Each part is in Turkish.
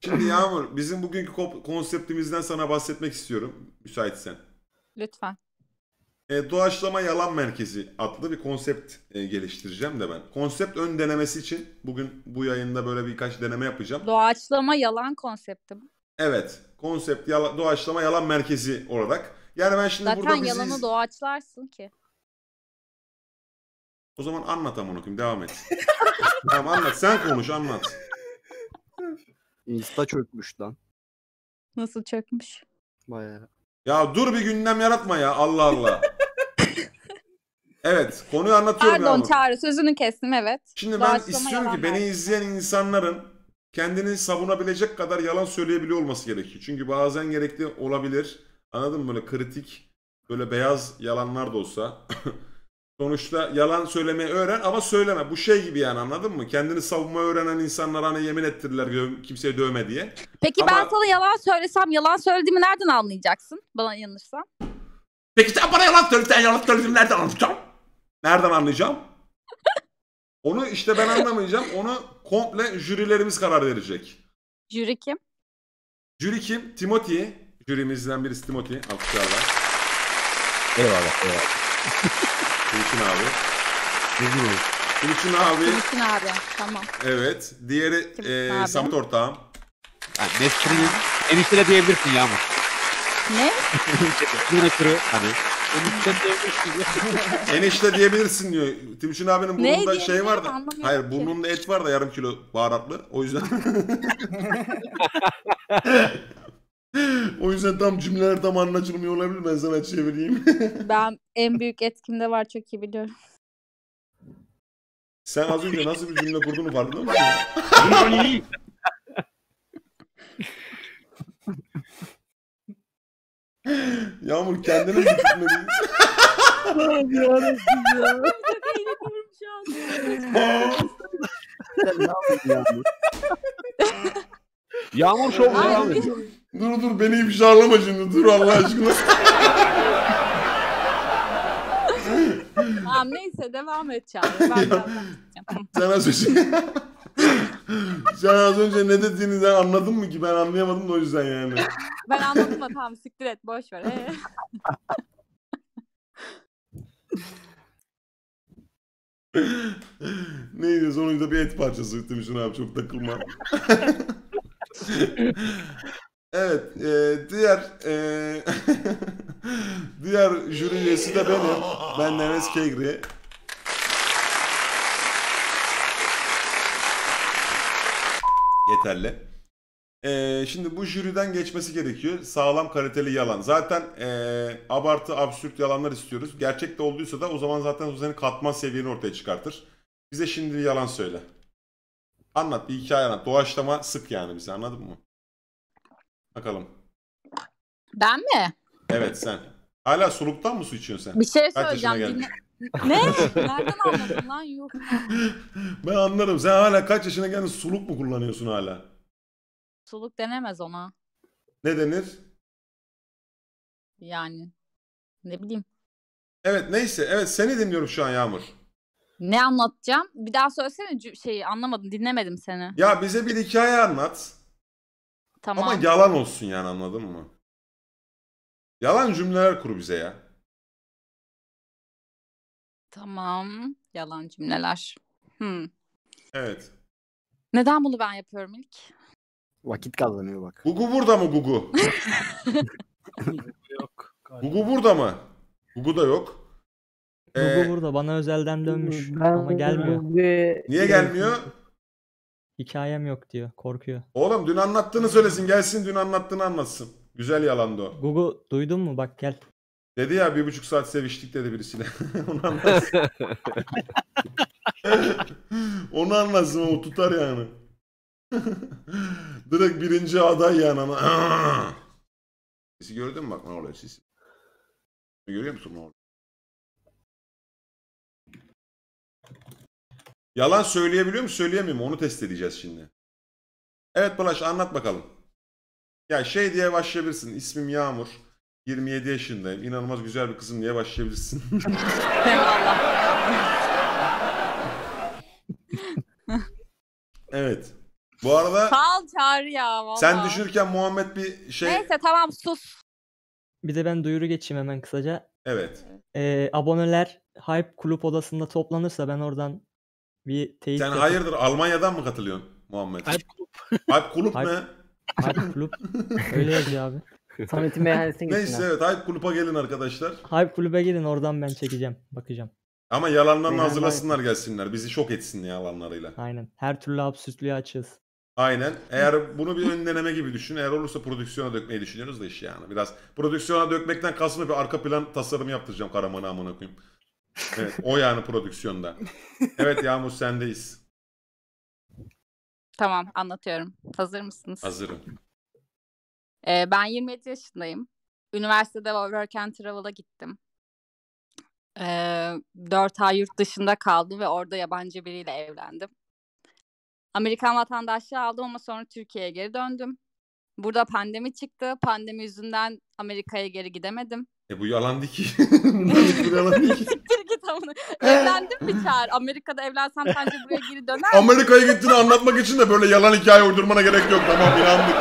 Şimdi Yağmur, bizim bugünkü konseptimizden sana bahsetmek istiyorum, müsaitsen. Lütfen. Doğaçlama Yalan Merkezi adlı bir konsept geliştireceğim de ben. Konsept ön denemesi için bugün bu yayında böyle birkaç deneme yapacağım. Doğaçlama yalan konsepti bu. Evet, konsept Doğaçlama Yalan Merkezi olarak. Yani ben şimdi Zaten burada yalanı doğaçlarsın ki. O zaman anlat amına koyayım, devam et. Tamam anlat, sen konuş, anlat. Insta çökmüş lan. Nasıl çökmüş? Bayağı. Ya dur bir gündem yaratma ya, Allah Allah. Evet, konuyu anlatıyorum Pardon Yağmur. Çağrı, sözünü kestim, evet. Şimdi ben Doğaçlama istiyorum yalan ki beni merkezi. izleyen insanların kendini savunabilecek kadar yalan söyleyebiliyor olması gerekiyor. Çünkü bazen gerekli olabilir. Anladın mı? Böyle kritik, böyle beyaz yalanlar da olsa. Sonuçta yalan söylemeyi öğren ama söyleme. Bu şey gibi yani, anladın mı? Kendini savunmayı öğrenen insanlar hani yemin ettirirler kimseye dövme diye. Peki Ama... ben sana yalan söylesem yalan söylediğimi nereden anlayacaksın? Bana inanırsan. Peki sen bana yalan söylesen yalan söylediğimi nereden anlayacağım? Nereden anlayacağım? Onu işte ben anlamayacağım. Onu komple jürilerimiz karar verecek. Jüri kim? Jüri kim? Timothy. Jürimizden birisi Timothy. Alkışlarla. Eyvallah eyvallah. Timuçin abi. Üzgünüm. Timuçin abi. Timuçin abi. Tamam. Evet. Diğeri Timuçin abi. Samet ortağım. Yani Nesrin'in enişte diyebilirsin Yağmur. Ne? Enişte hani. Enişte diyebilirsin. Enişte diyebilirsin diyor. Timuçin abinin burnunda şey var da. Anlamıyorum Hayır ki. burnunda et var da yarım kilo baharatlı. O yüzden. O yüzden tam cümleler tam anlaşılmıyor olabilir. Ben sana çevireyim. Ben en büyük etkimde var, çok iyi biliyorum. Sen az önce nasıl bir cümle kurduğunu farkında mısın? Yağmur kendini mi tutmadın? Yarabbim ya. Çok eğleniyorum şu an. Ne yapıyorsun Yağmur? Yağmur şov devam ediyor. Dur beni ifşarlama şimdi, dur Allah aşkına. Tamam neyse devam et Çağrı. Ben Sen az önce ne dediğini anladın mı ki? Ben anlayamadım da o yüzden yani. Ben anladım da tamam, siktir et, boş ver. Neydi sonuçta bir et parçası demişsin abi, çok takılma. Evet, diğer jüri üyesi de benim. Ben Neves Kegri. Yeterli. Şimdi bu jüriden geçmesi gerekiyor. Sağlam kaliteli yalan. Zaten abartı, absürt yalanlar istiyoruz. Gerçek de olduysa da o zaman zaten o senin katman seviyeni ortaya çıkartır. Bize şimdi bir yalan söyle. Anlat, bir hikaye anlat. Doğaçlama sık yani bize, anladın mı? Bakalım. Ben mi? Evet sen. Hala soluktan mı su içiyorsun sen? Bir şey Kaç yaşına söyleyeceğim. geldin? Ne? Nereden anladın lan? Yuh. Ben anlarım. Sen hala kaç yaşına geldin, suluk mu kullanıyorsun hala? Suluk denemez ona. Ne denir? Yani ne bileyim. Evet neyse. Evet seni dinliyorum şu an Yağmur. Ne anlatacağım? Bir daha söylesene, şeyi anlamadım, dinlemedim seni. Ya bize bir hikaye anlat. Tamam. Ama yalan olsun yani, anladın mı? Yalan cümleler kur bize ya. Tamam. Yalan cümleler. Evet. Neden bunu ben yapıyorum ilk? Vakit kazanıyor bak. Gugu burada mı Gugu? Yok. Gugu burada mı? Gugu da yok. Gugu burada, bana özelden dönmüş ama gelmiyor. Niye gelmiyor? Hikayem yok diyor, korkuyor. Oğlum dün anlattığını söylesin, gelsin dün anlattığını anlatsın. Güzel yalandı o. Gugu duydun mu, bak gel. Dedi ya 1,5 saat seviştik dedi birisiyle. Onu anlatsın. Onu anlatsın, o tutar yani. Direkt birinci aday yani ama. Sesi gördün mü bak ne oluyor siz? Görüyor musun ne oluyor? Yalan söyleyebiliyor mu söyleyemiyor mu onu test edeceğiz şimdi. Evet Bulaş anlat bakalım. Ya şey diye başlayabilirsin. İsmim Yağmur. 27 yaşındayım. İnanılmaz güzel bir kızım diye başlayabilirsin. Eyvallah. Evet. Bu arada Sağ ol Çağrı ya valla. sen düşünürken Muhammed bir şey... Neyse tamam sus. Bir de ben duyuru geçeyim hemen kısaca. Evet. Aboneler Hype kulüp odasında toplanırsa ben oradan bir teyit Sen yapıp hayırdır Almanya'dan mı katılıyorsun Muhammed? Alp Alp kulüp Alp- ne? Hype kulüp öyle yazıyor abi. Samet'in meyhanesine Neyse gitsinler. evet Alp kulüpe gelin arkadaşlar. Hype kulübe gidin oradan ben çekeceğim. Bakacağım. Ama yalanlarını Meyhane hazırlasınlar gelsinler. Bizi şok etsin yalanlarıyla. Aynen. Her türlü absürtlüğe açığız. Aynen. Eğer bunu bir ön deneme gibi düşün. Eğer olursa prodüksiyona dökmeyi düşünüyoruz da iş yani. Biraz prodüksiyona dökmekten kastım bir arka plan tasarımı yaptıracağım Karaman'a amına koyayım. Evet o yani prodüksiyonda. Evet Yağmur sendeyiz. Tamam anlatıyorum. Hazır mısınız? Hazırım. Ben 27 yaşındayım. Üniversitede Work and Travel'a gittim. 4 ay yurt dışında kaldım ve orada yabancı biriyle evlendim. Amerikan vatandaşlığı aldım ama sonra Türkiye'ye geri döndüm. Burada pandemi çıktı. Pandemi yüzünden Amerika'ya geri gidemedim. Bu yalan değil ki. Bunların hiçbiri yalan değil ki. Siktir git amına. Evlendim mi Çağrı? Amerika'da evlensem sence buraya geri döner misin? Amerika'ya gittiğini anlatmak için de böyle yalan hikaye uydurmana gerek yok. Tamam inandık.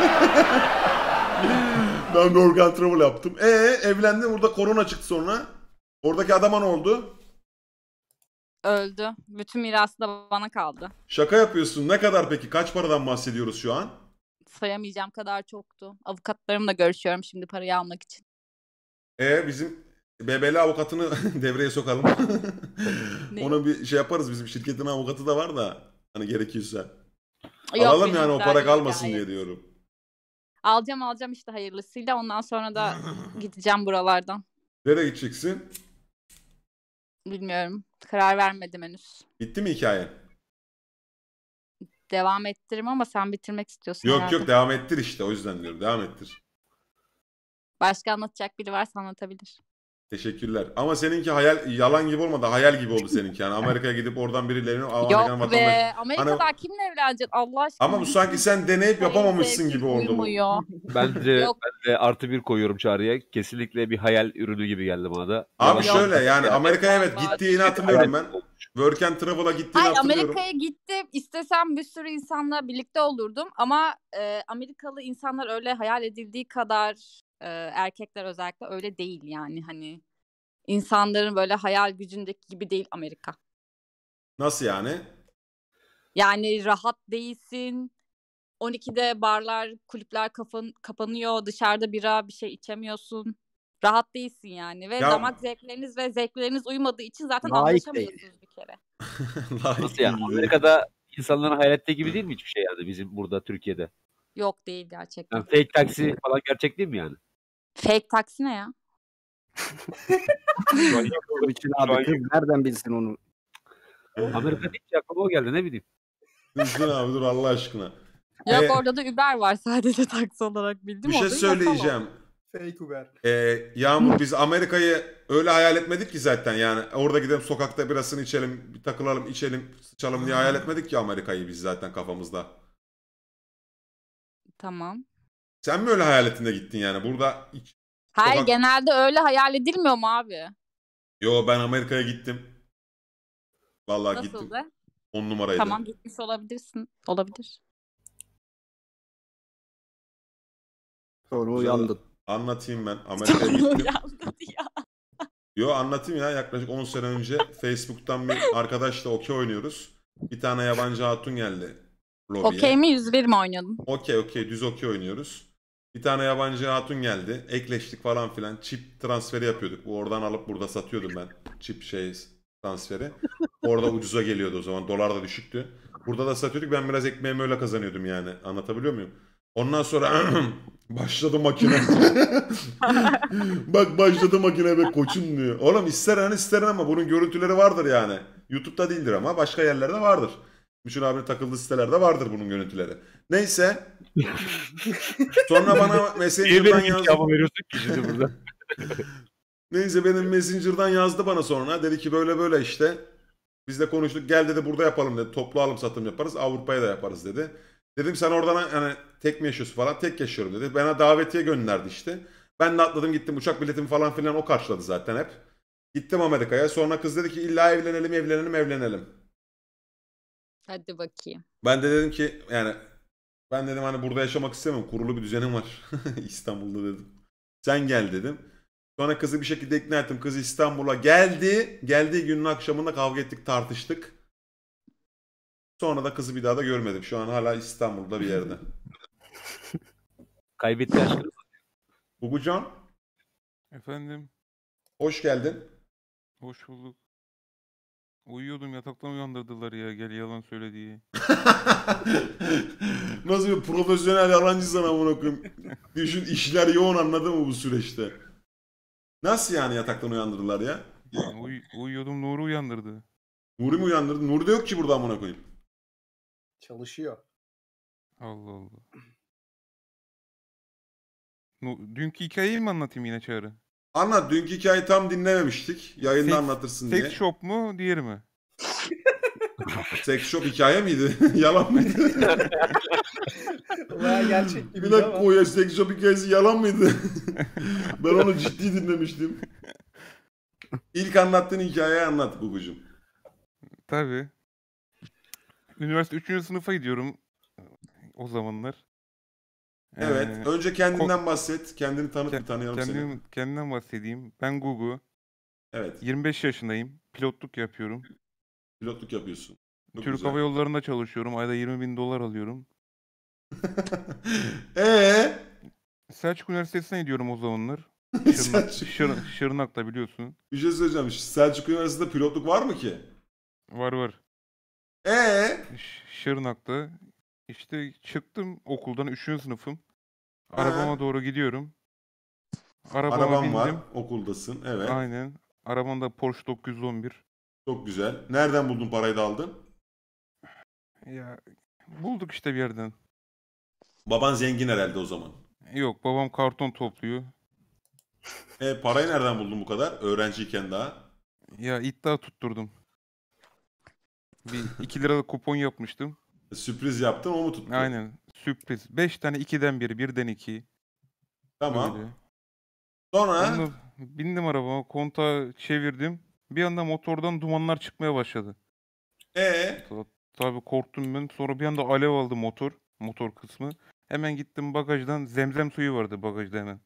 Ben Work and Travel yaptım. Evlendim burada korona çıktı sonra. Oradaki adama ne oldu? Öldü. Bütün mirası da bana kaldı. Şaka yapıyorsun. Ne kadar peki? Kaç paradan bahsediyoruz şu an? Sayamayacağım kadar çoktu. Avukatlarımla görüşüyorum şimdi parayı almak için. Bizim BBL avukatını devreye sokalım. Ne? Ona bir şey yaparız. Bizim şirketin avukatı da var da hani gerekiyorsa. Yok, Alalım benim yani o güzel para değil kalmasın gayet. diye diyorum. Alacağım işte hayırlısıyla. Ondan sonra da gideceğim buralardan. Nereye gideceksin? Bilmiyorum. Karar vermedim henüz. Bitti mi hikayen? Devam ettiririm ama sen bitirmek istiyorsun Yok herhalde. yok devam ettir işte. O yüzden diyorum. Devam ettir. Başka anlatacak biri varsa anlatabilir. Teşekkürler. Ama seninki yalan gibi olmadı. Hayal gibi oldu seninki. Yani Amerika'ya gidip oradan birilerine Amerikan Yok vatandaşı. be. Amerika'da kimle evleneceksin Allah aşkına? Ama bu sanki sen deneyip yapamamışsın gibi oldu bu. Uyumuyor. bence Yok. ben de artı bir koyuyorum Çağrı'ya. Kesinlikle bir hayal ürünü gibi geldi bana da. Abi Yok. şöyle yani Amerika'ya evet Vallahi gittiğini hatırlıyorum ben. Hayal- Work and Travel'a gittiğini Hayır hatırlıyorum. Amerika'ya gittim. İstesem bir sürü insanla birlikte olurdum. Ama Amerikalı insanlar öyle hayal edildiği kadar erkekler özellikle öyle değil yani. Hani insanların böyle hayal gücündeki gibi değil Amerika. Nasıl yani? Yani rahat değilsin. 12'de barlar, kulüpler kapanıyor. Dışarıda bira bir şey içemiyorsun. Rahat değilsin yani. Ve Ya- damak zevkleriniz ve zevkleriniz uymadığı için zaten Layık anlaşamıyorsunuz bir kere. Nasıl ya? Amerika'da insanların hayal ettiği gibi değil mi hiçbir şey yani bizim burada Türkiye'de? Yok değil gerçekten. Yani fake taksi falan gerçek değil mi yani? Fake taksi ne ya? Şu an Onun için Şu an abi kız nereden bilsin onu? Amerika deyince aklıma o geldi ne bileyim. Dur abi dur Allah aşkına. Yok Ee, orada da Uber var sadece taksi olarak bildim. Bir şey Orada yasal o. söyleyeceğim. Fake Uber. Yağmur biz Amerika'yı öyle hayal etmedik ki zaten yani orada gidelim sokakta birasını içelim, bir takılalım, içelim, sıçalım diye hayal etmedik ki Amerika'yı biz zaten kafamızda. Tamam. Sen mi öyle hayal ettiğinde gittin yani burada? Hayır Sokak- genelde öyle hayal edilmiyor mu abi? Yo ben Amerika'ya gittim. Vallahi gittim. Nasıldı? 10 numaraydı. Tamam gitmiş olabilirsin. Olabilir. Sonra Güzel. uyandın. Anlatayım ben. Amerika'ya gittim. Uyandı ya. Yo anlatayım ya yaklaşık 10 sene önce Facebook'tan bir arkadaşla okey oynuyoruz. Bir tane yabancı hatun geldi lobiye. Okey mi 101 mi oynuyordun? Okey düz okey oynuyoruz. Bir tane yabancı hatun geldi. Ekleştik falan filan. Çip transferi yapıyorduk. Bu oradan alıp burada satıyordum ben. Çip transferi. Orada ucuza geliyordu o zaman. Dolar da düşüktü. Burada da satıyorduk. Ben biraz ekmeğimi öyle kazanıyordum yani. Anlatabiliyor muyum? Ondan sonra başladı makine. Bak başladı makine be koçum diyor. Oğlum ister ama bunun görüntüleri vardır yani. YouTube'da değildir ama başka yerlerde vardır. Müşür abinin takıldığı sitelerde vardır bunun görüntüleri. Neyse. Sonra bana Niye Messenger'dan benim yazdı. imkanımı veriyorsun ki şimdi burada? Neyse benim Messenger'dan yazdı bana sonra. Dedi ki böyle işte. Biz de konuştuk. Gel dedi burada yapalım dedi. Toplu alım satım yaparız. Avrupa'ya da yaparız dedi. Dedim sen oradan hani tek mi yaşıyorsun falan. Tek yaşıyorum dedi. Bana davetiye gönderdi işte. Ben de atladım gittim. Uçak biletimi falan filan o karşıladı zaten hep. Gittim Amerika'ya. Sonra kız dedi ki illa evlenelim. Hadi bakayım. Ben de dedim ki yani Ben dedim hani burada yaşamak istemem. Kurulu bir düzenim var. İstanbul'da dedim. Sen gel dedim. Sonra kızı bir şekilde ikna ettim. Kız İstanbul'a geldi. Geldiği günün akşamında kavga ettik, tartıştık. Sonra da kızı bir daha da görmedim. Şu an hala İstanbul'da bir yerde. Kaybetti aşkını. Gugucan, Efendim, hoş geldin. hoş bulduk. Uyuyordum, yataktan uyandırdılar ya, gel yalan söyle diye. Nasıl bir profesyonel yalancısın amına koyayım. Düşün, işler yoğun, anladın mı bu süreçte? Nasıl yani yataktan uyandırdılar ya? Uyuyordum, Nuri uyandırdı. Nuri mi uyandırdı? Nuri de yok ki burada amına koyayım. Çalışıyor. Allah Allah. Dünkü hikayeyi mi anlatayım yine Çağrı? Anlat, dünkü hikayeyi tam dinlememiştik. Yayında Seks- anlatırsın diye. Sex shop mu, diğeri mi? Sex shop hikaye miydi? Yalan mıydı? Baya gerçek Bir gibiydi dakika, ama. o ya sex shop hikayesi yalan mıydı? Ben onu ciddi dinlemiştim. İlk anlattığın hikayeyi anlat Gugucuğum. Tabii. Üniversite 3. sınıfa gidiyorum o zamanlar. Evet. Önce kendinden bahset. Kendini tanıt, bir tanıyalım seni. Kendimden bahsedeyim. Ben Gugu. Evet. 25 yaşındayım. Pilotluk yapıyorum. Pilotluk yapıyorsun. Çok Türk güzel. Hava Yolları'nda çalışıyorum. Ayda 20.000 dolar alıyorum. Selçuk Üniversitesi'ne gidiyorum o zamanlar. Şırnak'ta biliyorsun. Bir şey söyleyeceğim. Selçuk Üniversitesi'nde pilotluk var mı ki? Var. Şırnak'ta. İşte çıktım okuldan 3. sınıfım. Arabama doğru gidiyorum. Arabama Araban bindim. var. Okuldasın. Evet. Aynen. Arabamda Porsche 911. Çok güzel. Nereden buldun, parayı da aldın? Ya bulduk işte bir yerden. Baban zengin herhalde o zaman. Yok, babam karton topluyor. Parayı nereden buldun bu kadar? Öğrenciyken daha. Ya iddia tutturdum. Bir 2 liralık kupon yapmıştım. Sürpriz yaptın, o mu tuttu? Aynen. Sürpriz. 5 tane 2'den biri, 1'den 2. Tamam. Öyle. Sonra? Onunla bindim arabama, kontağı çevirdim. Bir anda motordan dumanlar çıkmaya başladı. Tabii korktum ben. Sonra bir anda alev aldı motor kısmı. Hemen gittim bagajdan, zemzem suyu vardı bagajda hemen.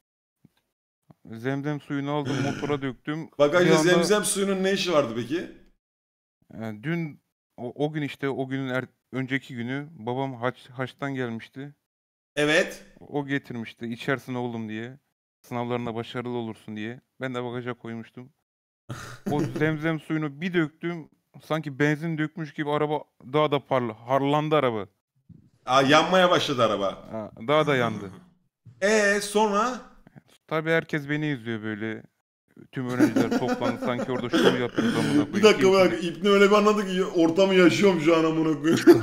Zemzem suyunu aldım, motora döktüm. Bagajda Bir anda- zemzem suyunun ne işi vardı peki? Yani dün o gün işte o günün önceki günü babam haçtan gelmişti. Evet. O getirmişti. İçersin oğlum diye. Sınavlarında başarılı olursun diye. Ben de bagaja koymuştum. O zemzem suyunu bir döktüm. Sanki benzin dökmüş gibi araba daha da harlandı araba. Yanmaya başladı araba. Daha da yandı. Sonra? Tabii herkes beni izliyor böyle. Tüm öğrenciler toplandı, sanki orada şov yapıyoruz amına koyayım. Bir dakika İbni öyle bir anladı ki ortamı yaşıyorum şu an amına koyayım.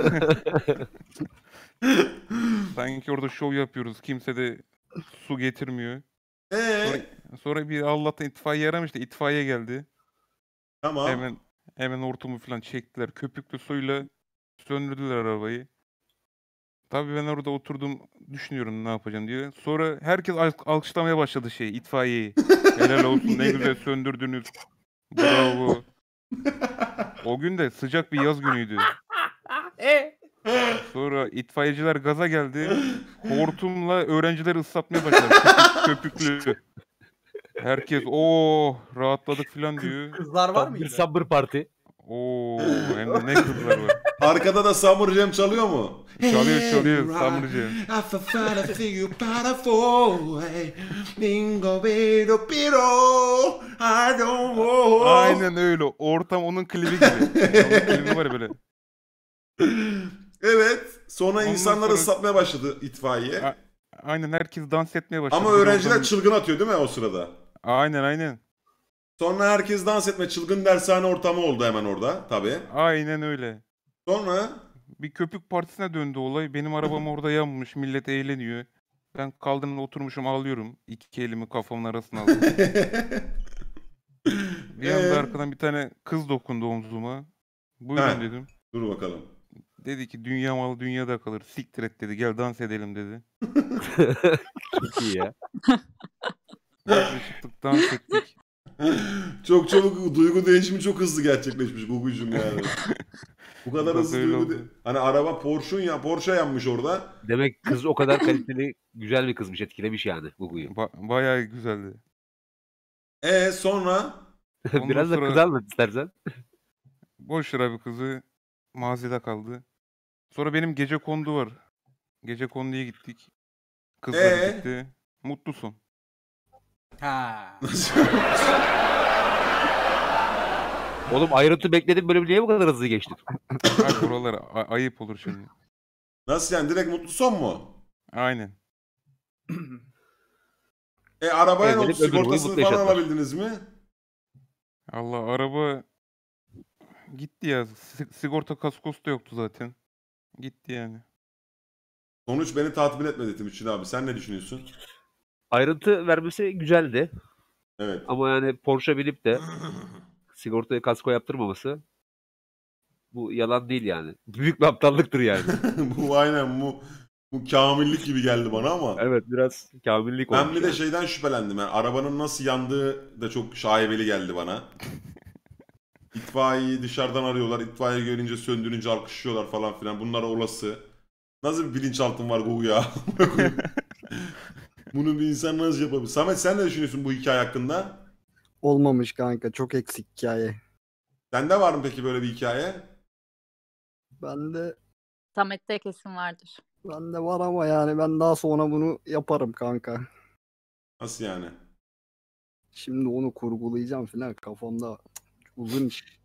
Sanki orada şov yapıyoruz. Kimse de su getirmiyor. Ee? Sonra bir Allah'tan itfaiye aramıştı. İtfaiye geldi. Tamam. Hemen hortumu falan çektiler. Köpüklü suyla söndürdüler arabayı. Tabii ben orada oturdum, düşünüyorum ne yapacağım diye. Sonra herkes alkışlamaya başladı itfaiyeyi. Helal olsun, ne güzel söndürdünüz. Bravo. O gün de sıcak bir yaz günüydü. Sonra itfaiyeciler gaza geldi. Hortumla öğrencileri ıslatmaya başladı. Köpüklü. Herkes rahatladık falan diyor. Kızlar var mıydı? Bir sabır parti. Hem de ne kızlar var. Arkada da Summer Jam çalıyor mu? Çalıyor Summer Jam. Aynen öyle. Ortam onun klibi gibi. Onun klibi var böyle. Evet. Sonra Ondan insanları sonra- ıslatmaya başladı itfaiye. Aynen, herkes dans etmeye başladı. Ama Bir de öğrenciler oradan- çılgın atıyor değil mi o sırada? Aynen. Sonra herkes dans etme, çılgın dershane ortamı oldu hemen orada tabii. Aynen öyle. Sonra? Bir köpük partisine döndü olay. Benim arabam orada yanmış. Millet eğleniyor. Ben kaldırımda oturmuşum, ağlıyorum. İki elimi kafamın arasına aldım. Bir anda arkadan bir tane kız dokundu omzuma. Buyurun dedim. Dur bakalım. Dedi ki dünya malı dünyada kalır. Siktir et dedi. Gel dans edelim dedi. Çok iyi ya. Ortaya çıktık, dans ettik. Çok çabuk, duygu değişimi çok hızlı gerçekleşmiş Gugucuğum yani. Bu kadar Bak hızlı öyle duygu oldu. değil. Hani araba Porsche yanmış orada. Demek kız o kadar kaliteli, güzel bir kızmış. Etkilemiş yani Gugu'yu. Bayağı güzeldi. Sonra Ondan Biraz da sonra kız anlat istersen. boş ver abi kızı. Mazide kaldı. Sonra benim gecekondu var. Gecekonduya gittik. Kızla birlikte. Mutlu son. Ha. Oğlum ayrıntı bekledim bölüm niye bu kadar hızlı geçti? Abi buralar ayıp olur şimdi. Nasıl yani, direkt mutlu son mu? Aynen. Arabaya ne oldu? Evlenip ömür boyu Sigortasını mutlu falan yaşadılar. alabildiniz mi? Allah araba gitti ya. Sigorta kaskosu da yoktu zaten. Gitti yani. Sonuç beni tatmin etmedi Timuçin abi. Sen ne düşünüyorsun? Ayrıntı vermesi güzeldi. Evet. Ama yani Porsche binip de sigortaya kasko yaptırmaması bu yalan değil yani. Büyük bir aptallıktır yani. Bu aynen bu kamillik gibi geldi bana ama. Evet biraz kamillik Ben olmuş bir de yani. şeyden şüphelendim. Yani arabanın nasıl yandığı da çok şaibeli geldi bana. İtfaiyeyi dışarıdan arıyorlar. İtfaiye görünce söndürünce alkışlıyorlar falan filan. Bunlar olası. Nasıl bir bilinçaltın var Gugu ya? Bunu bir insan nasıl yapabilir? Samet sen ne düşünüyorsun bu hikaye hakkında? Olmamış kanka. Çok eksik hikaye. Sende var mı peki böyle bir hikaye? Samet'te kesin vardır. Bende var ama yani ben daha sonra bunu yaparım kanka. Nasıl yani? Şimdi onu kurgulayacağım falan kafamda. Uzun iş.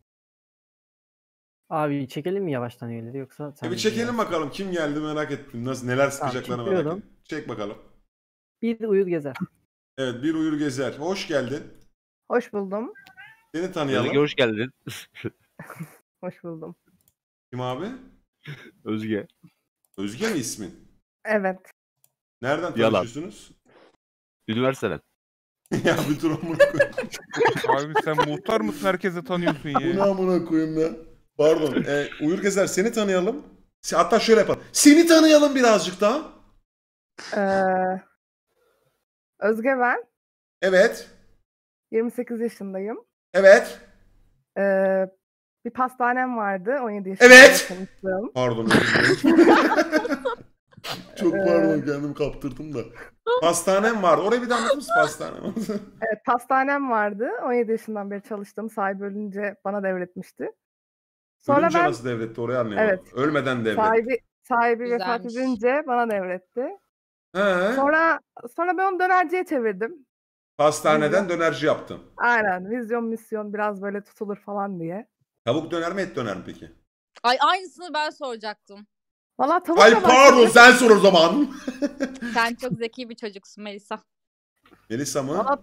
Abi çekelim mi yavaştan üyeleri yoksa sen Bir çekelim bakalım kim geldi merak ettim. Nasıl neler sıkacaklarını merak çekiyorum. ettim. Çek bakalım. Bir uyur gezer. Evet, bir uyur gezer. Hoş geldin. Hoş buldum. Seni tanıyalım. Özge hoş geldin. Hoş buldum. Kim abi? Özge. Özge mi ismin? Evet. Nereden Yalan. tanışıyorsunuz? Üniversiteden. Ya bir dur amına koyayım. Abi sen muhtar mısın? Herkese tanıyorsun Bu ne ya. amına koyayım ya? Pardon. Uyur gezer seni tanıyalım. Hatta şöyle yapalım. Seni tanıyalım birazcık daha. Özge ben. Evet. 28 yaşındayım. Evet. Bir pastanem vardı. 17 yaşında. Evet. Tanıştım. Pardon. özür dilerim. Çok pardon kendimi kaptırdım da. Pastanem vardı. Orayı bir daha anlatır mısın pastanem? Evet, pastanem vardı. 17 yaşından beri çalıştım. Sahibi ölünce bana devretmişti. Sonra Ölünce ben nasıl devretti orayı anlayamadım. Evet. Ölmeden devretti. sahibi vefat Güzelmiş. edince bana devretti. He. Sonra ben onu dönerciye çevirdim. Pastaneden dönerci yaptın. Aynen. Vizyon misyon biraz böyle tutulur falan diye. Tavuk döner mi et döner mi peki? Ay aynısını ben soracaktım. Valla tavukla Ay pardon başladık. sen sor o zaman. Sen çok zeki bir çocuksun Melisa. Melisa mı? Valla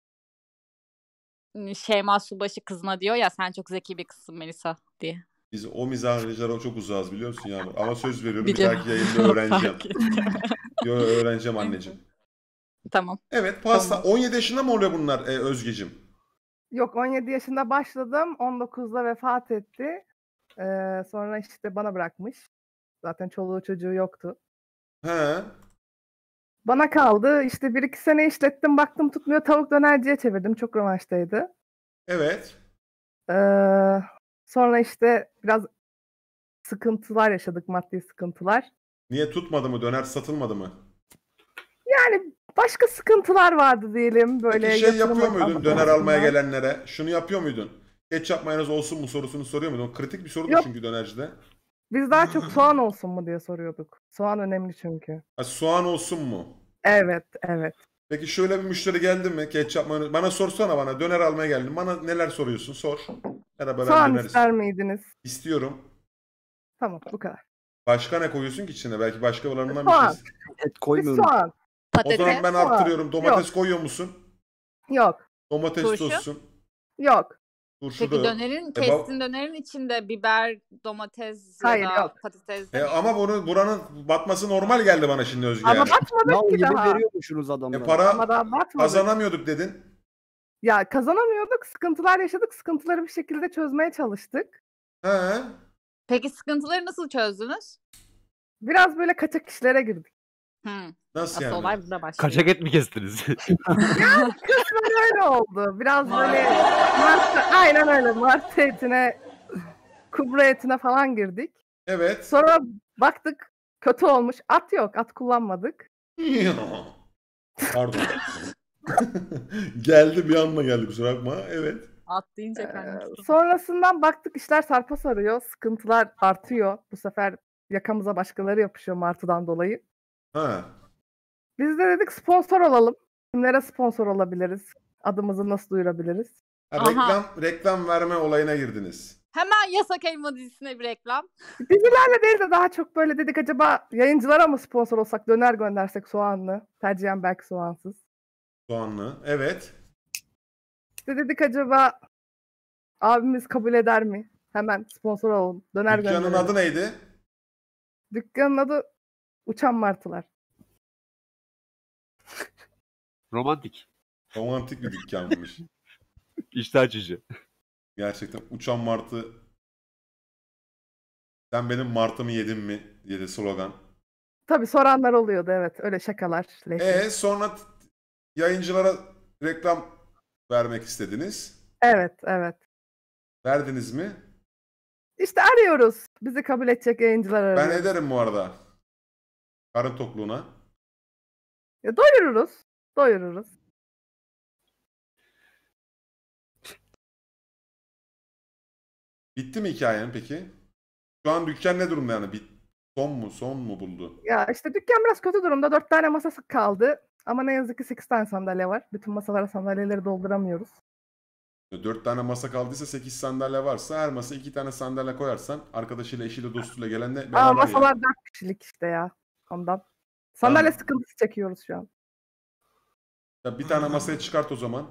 Şeyma Subaşı kızına diyor ya sen çok zeki bir kızsın Melisa diye. Biz o mizahlara çok uzağız biliyor musun Yağmur? Ama söz veriyorum bir Biliyorum. dahaki yayında öğreneceğim. Fark ettim. Yo, öğreneceğim anneciğim. Tamam. Evet pasta. Tamam. 17 yaşında mı oluyor bunlar Özgeciğim? Yok 17 yaşında başladım. 19'da vefat etti. Sonra işte bana bırakmış. Zaten çoluğu çocuğu yoktu. He. Bana kaldı. İşte 1-2 sene işlettim. Baktım tutmuyor. Tavuk dönerciye çevirdim. Çok revaçtaydı. Evet. Sonra işte biraz sıkıntılar yaşadık. Maddi sıkıntılar. Niye tutmadı mı? Döner satılmadı mı? Yani başka sıkıntılar vardı diyelim. Böyle Peki şey yatırım yapıyor muydun döner açısından. almaya gelenlere? Şunu yapıyor muydun? Ketçap mayonez olsun mu sorusunu soruyor muydun? O kritik bir sorudur Yok. çünkü dönercide. Biz daha çok soğan olsun mu diye soruyorduk. Soğan önemli çünkü. Ha, soğan olsun mu? Evet, evet. Peki şöyle bir müşteri geldi mi? Ketçap mayonez. Bana sorsana bana. Döner almaya geldim. Bana neler soruyorsun? Sor. Merhaba ben Soğan döner ister miydiniz? istiyorum. Tamam, bu kadar. Başka ne koyuyorsun ki içine? Belki başkalarından bir Soğan. şey. Et Bir koymuyorum. soğan. O Patates. zaman ben soğan. arttırıyorum. Domates koyuyor musun? Yok, Domates Turşu? olsun. yok. Turşu Peki da yok. dönerin, kestiğin dönerin içinde biber, domates Hayır, ya da yok. patates Ama buranın batması normal geldi bana şimdi Özge Ama yani. batmadık Mal ki gibi daha. veriyormuşsunuz adamlara. Para Ama daha batmadık. kazanamıyorduk dedin. Ya kazanamıyorduk, sıkıntılar yaşadık. Sıkıntıları bir şekilde çözmeye çalıştık. He. Peki sıkıntıları nasıl çözdünüz? Biraz böyle kaçak işlere girdik. Nasıl Asıl yani? olay burada başlıyor. Kaçak et mi kestiniz? Kısmen öyle oldu. Biraz böyle aynen öyle martı etine Kubra etine falan girdik. Evet. Sonra baktık kötü olmuş. At yok. At kullanmadık. Pardon. Geldi bir anda geldi kusura bakma. Evet. At deyince kaymıştım. Sonrasından baktık işler sarpa sarıyor. Sıkıntılar artıyor. Bu sefer yakamıza başkaları yapışıyor martıdan dolayı. Ha. Biz de dedik sponsor olalım. Kimlere sponsor olabiliriz? Adımızı nasıl duyurabiliriz? Ha, Aha. reklam verme olayına girdiniz. Hemen Yasak Elma dizisine bir reklam. Dizilerle değil de daha çok böyle dedik acaba yayıncılara mı sponsor olsak, döner göndersek soğanlı. Tercihen belki soğansız. Soğanlı. Evet. İşte dedik acaba abimiz kabul eder mi? Hemen sponsor olalım. Döner Dükkanın gönderelim. adı neydi? Dükkanın adı Uçan Martılar. Romantik. Romantik bir dükkanmış. İştah açıcı. Gerçekten uçan martı. Sen benim martımı yedin mi diye de slogan. Tabii soranlar oluyordu evet. Öyle şakalar. Sonra yayıncılara reklam vermek istediniz. Evet, evet. Verdiniz mi? İşte arıyoruz. Bizi kabul edecek yayıncılar arıyoruz. Ben ederim bu arada. Karın tokluğuna. Ya doyururuz. Doyururuz. Bitti mi hikayen peki? Şu an dükkan ne durumda yani? Son mu buldu? Ya işte dükkan biraz kötü durumda. 4 tane masası kaldı. Ama ne yazık ki 8 tane sandalye var. Bütün masalara sandalyeleri dolduramıyoruz. 4 tane masa kaldıysa 8 sandalye varsa her masa 2 tane sandalye koyarsan arkadaşıyla, eşiyle, dostuyla gelenle Ama beraber masalar ya. 4 kişilik işte ya. Ondan. Sandalye Tamam. sıkıntısı çekiyoruz şu an. Ya bir tane masaya çıkart o zaman.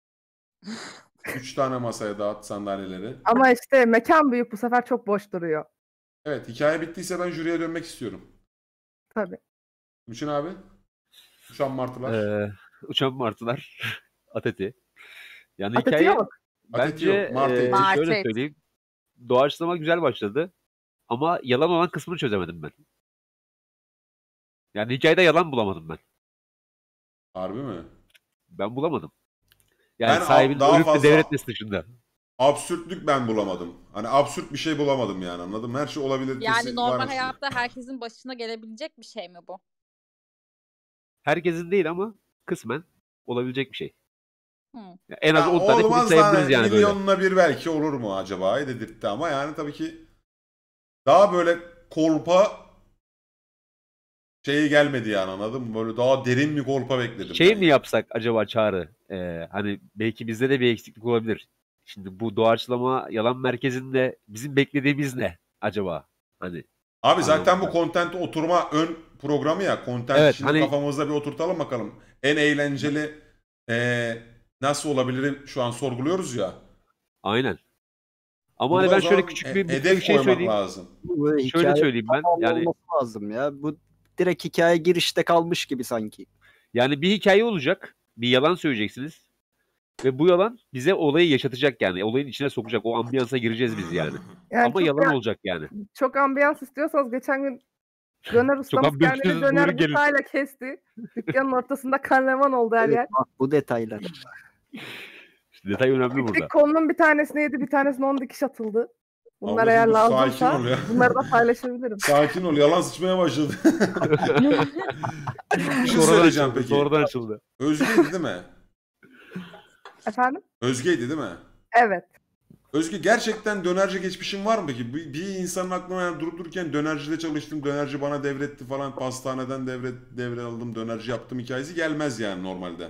3 tane masaya dağıt sandalyeleri. Ama işte mekan büyük, bu sefer çok boş duruyor. Evet, hikaye bittiyse ben jüriye dönmek istiyorum. Tabii. Müçin abi. Uçan martılar. Uçan martılar. At eti. Yani At eti hikaye yok. At eti bence yok, martı eti. Martı şöyle eti. söyleyeyim. Doğaçlama güzel başladı. Ama yalan olan kısmını çözemedim ben. Yani hikayede yalan bulamadım ben. Harbi mi? Ben bulamadım. Yani Ben sahibinin daha ölüp de fazla- devretmesi dışında. Absürtlük ben bulamadım. Hani absürt bir şey bulamadım yani, anladın mı? Her şey olabilitesi Yani normal varmış gibi. hayatta herkesin başına gelebilecek bir şey mi bu? Herkesin değil ama kısmen olabilecek bir şey. Hı. Ya en az Ya 10 tane film olmaz da sayabiliriz hani yani böyle. milyonuna bir belki olur mu acaba dedirtti ama yani tabii ki daha böyle kolpa şeyi gelmedi yani, anladın mı? Böyle daha derin bir kolpa bekledim. Şey ben mi yani. yapsak acaba Çağrı? Hani belki bizde de bir eksiklik olabilir. Şimdi bu doğaçlama yalan merkezinde bizim beklediğimiz ne acaba? Hani Abi zaten bu anlamında. content oturma ön programı ya. Content Evet, şimdi hani- kafamızda bir oturtalım bakalım. En eğlenceli nasıl olabilir şu an sorguluyoruz ya. Aynen. Ama Burada hani o ben şöyle zaman küçük bir hedef şey koymak söyleyeyim. lazım. Bu böyle Şöyle hikaye söyleyeyim ben. tamamı Yani olması lazım ya. Bu direkt hikaye girişte kalmış gibi sanki. bir hikaye olacak. Bir yalan söyleyeceksiniz. Ve bu yalan bize olayı yaşatacak yani. Olayın içine sokacak. O ambiyansa gireceğiz biz yani. Yani Ama yalan olacak yani. çok ambiyans istiyorsanız geçen gün döner ustamız ambiyans kendini istiyorsanız döner buyurun gelin. bıçağıyla kesti. Dükkanın ortasında karnevan oldu her Evet, yer. bak bu detaylar. İşte detay önemli burada. Gittik kolunun bir tanesini yedi, bir tanesine 10 dikiş atıldı. Bunlar Ablacığım eğer dur, lazımsa sakin ol ya. bunları da paylaşabilirim. Sakin ol, yalan sıçmaya başladı. Bir şey Sonradan söyleyeceğim açıldı. peki. Sonradan açıldı. Özge'ydi değil mi? Efendim? Özge'ydi değil mi? Evet. Özge, gerçekten dönerci geçmişin var mı peki? Bir insanın aklına yani durup dururken dönercide çalıştım, dönerci bana devretti falan, pastaneden devraldım, dönerci yaptım hikayesi gelmez yani normalde.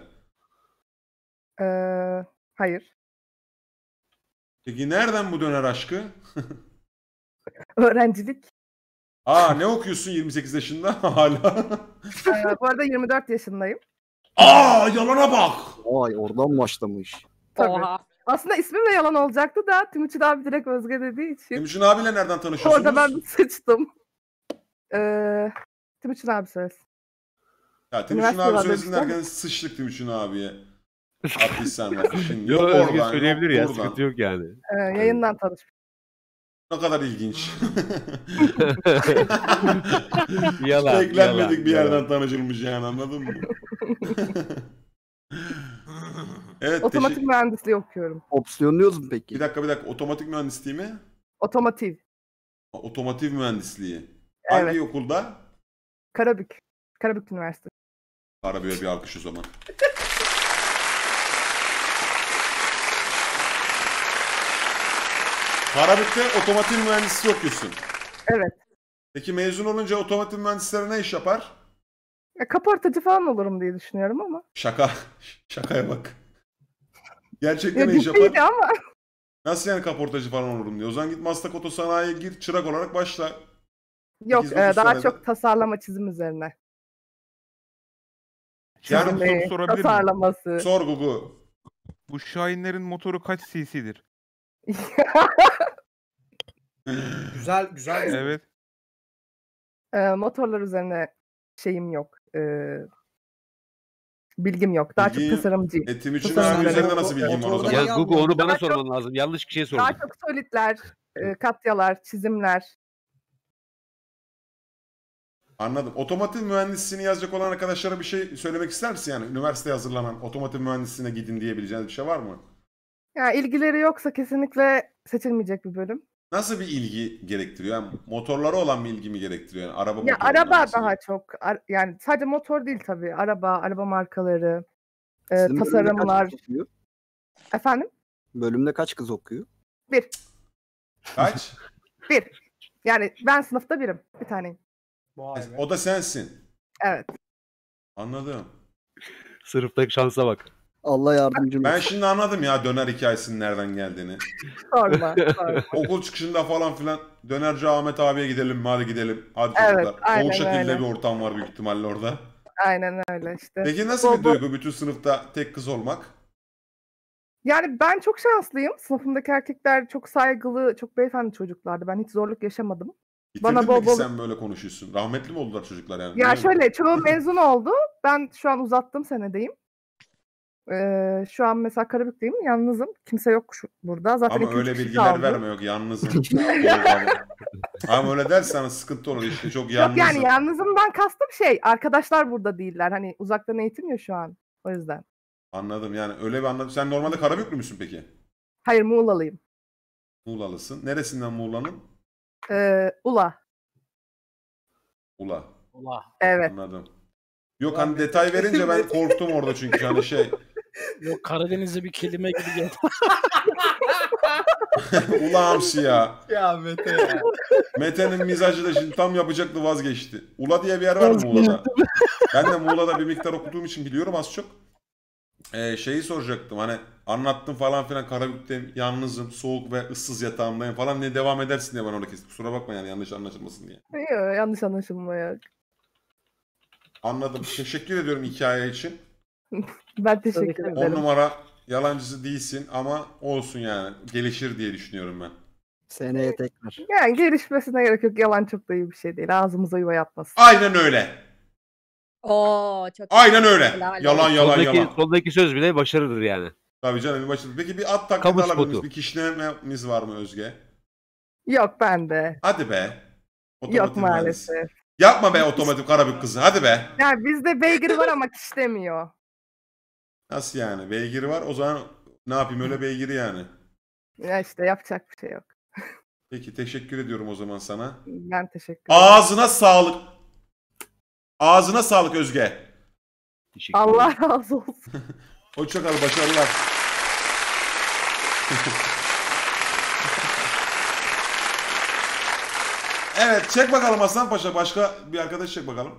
Hayır. Peki nereden bu döner aşkı? Öğrencilik. Aa, ne okuyorsun 28 yaşında hala? Bu arada 24 yaşındayım. Aa, yalana bak! Vay oradan başlamış. Tabii. Oha. Aslında ismim de yalan olacaktı da Timuçin abi direkt Özge dediği için. Timuçin abiyle nereden tanışıyorsunuz? Orada ben bir sıçtım. Timuçin abi söylesin. Ya Timuçin Üniversite abi var söylesin demiştim. derken sıçtık Timuçin abiye. Attıysan lafı şimdi. Yok Özgür oradan, söyleyebilir ya. buradan. Sıkıntı yok yani. Yayından tanıştık. Ne kadar ilginç. Yalan. Beklenmedik bir yalan. yerden tanışılmış yani, anladın mı? Evet, Otomatik mühendisliği okuyorum. Opsiyonluyoruz mu peki? Bir dakika, otomatik mühendisliği mi? Otomotiv. Otomotiv mühendisliği. Evet. Hangi okulda? Karabük. Karabük Üniversitesi. Karabük'e bir alkış o zaman. Karabük'te otomotiv mühendisliği okuyorsun. Evet. Peki mezun olunca otomotiv mühendisleri ne iş yapar? Kaportacı falan olurum diye düşünüyorum ama. Şaka. Şakaya bak. Gerçekten Ya ne iş ciddiydi yapar? ama. Nasıl yani kaportacı falan olurum diyor. O zaman git Maslak Otosanayi'ye gir, çırak olarak başla. Yok 8-9 daha senede. çok tasarlama çizim üzerine. Yani Soru Çizimi, sorabilir miyim? tasarlaması. Sor Gugu. Bu Şahinlerin motoru kaç cc'dir? Güzel güzel. Evet. Motorlar üzerine şeyim yok. Bilgim yok. Daha Bilgin- çok tasarımcı. Timuçin Tasarım abi üzerinde üzerine- nasıl bilgin var o Motorda zaman? Ya Google onu bana Daha çok- sorman lazım. Yanlış kişiye Daha sordun. çok solidler, katyalar, çizimler. Anladım. Otomotiv mühendisliğini yazacak olan arkadaşlara bir şey söylemek ister misin? Yani üniversiteye hazırlanan otomotiv mühendisliğine gidin diyebileceğiniz bir şey var mı? Ya ilgileri yoksa kesinlikle seçilmeyecek bir bölüm. Nasıl bir ilgi gerektiriyor? Yani motorlara olan bir ilgi mi gerektiriyor? Yani araba Ya motorundan araba bahsediyorum. daha çok. Yani sadece motor değil tabii. Araba markaları, Sizin bölümde kaç tasarımlar. kız okuyor? Efendim? Bölümde kaç kız okuyor? Bir. Kaç? Bir. Yani ben sınıfta birim. Bir taneyim. Vay be. O da sensin. Evet. Anladım. Sınıftaki şansa bak. Allah yardımcın Ben olsun. şimdi anladım ya döner hikayesinin nereden geldiğini. Sorma. sorma. Okul çıkışında falan filan dönerci Ahmet abiye gidelim mi? Hadi gidelim. Hadi Evet, çocuklar. aynen O şekilde öyle. bir ortam var büyük ihtimalle orada. Aynen öyle işte. Peki nasıl bir Bol bol- duygu bütün sınıfta tek kız olmak? Yani ben çok şanslıyım. Sınıfımdaki erkekler çok saygılı, çok beyefendi çocuklardı. Ben hiç zorluk yaşamadım. Bitirdin Bana mi bol ki bol- sen böyle konuşuyorsun? Rahmetli mi oldular çocuklar yani? Ya Ne- şöyle çoğu mezun oldu. Ben şu an uzattım senedeyim. Şu an mesela Karabük'teyim. Yalnızım. Kimse yok burada. Zaten Ama 2-3 öyle kişi bilgiler kaldı. verme yok yalnızım. Ama öyle dersen sıkıntı olur işte çok Yok yalnızım. yani yalnızımdan kastım arkadaşlar burada değiller. Hani uzaktan eğitim ya şu an. O yüzden. Anladım yani öyle bir anladım. Sen normalde Karabüklü müsün peki? Hayır Muğla'lıyım. Muğlalısın. Neresinden Muğla'nın? Ula. Ula. Allah. Evet. Anladım. Yok Ulan hani detay verince ben korktum orada çünkü hani şey. Yok Karadeniz'e bir kelime gibi geldi. Ula hamsi ya. Ya Mete ya. Mete'nin mizacı da şimdi tam yapacaktı vazgeçti. Ula diye bir yer var mı Muğla'da? Ben de Muğla'da bir miktar okuduğum için biliyorum az çok. Şeyi soracaktım hani anlattım falan filan Karabük'teyim yalnızım soğuk ve ıssız yatağımdayım falan ne devam edersin diye ben orada kestim. Kusura bakma yani yanlış anlaşılmasın diye. Yok, yanlış anlaşılma yok. Anladım. Teşekkür ediyorum hikaye için. Ben teşekkür 10 ederim. numara yalancısı değilsin ama olsun yani. Gelişir diye düşünüyorum ben. Seneye tekrar. Yani gelişmesine gerek yok. Yalan çok da iyi bir şey değil. Ağzımıza yuva yapmasın. Aynen öyle. Oo çok Aynen öyle. Helal Yalan yalan Sondaki, yalan. sondaki söz bile başarıdır yani. Tabii canım bir başladı. Peki bir at taklidi Kamu alabilir miyiz? spotu. Bir kişnememiz var mı Özge? Yok bende. Hadi be. Yok Otomotiv mühendisi. maalesef. Yapma be otomotiv Karabük kızı. Hadi be. Yani bizde beygir var ama kişlemiyor. Nasıl yani? Beygiri var. O zaman ne yapayım öyle beygiri yani. Ya işte yapacak bir şey yok. Peki teşekkür ediyorum o zaman sana. Ben teşekkür ederim. Ağzına sağlık. Ağzına sağlık Özge. Teşekkür ederim. Allah razı olsun. Hoşça kal başarılar. Evet çek bakalım Hasan Paşa. Başka bir arkadaş çek bakalım.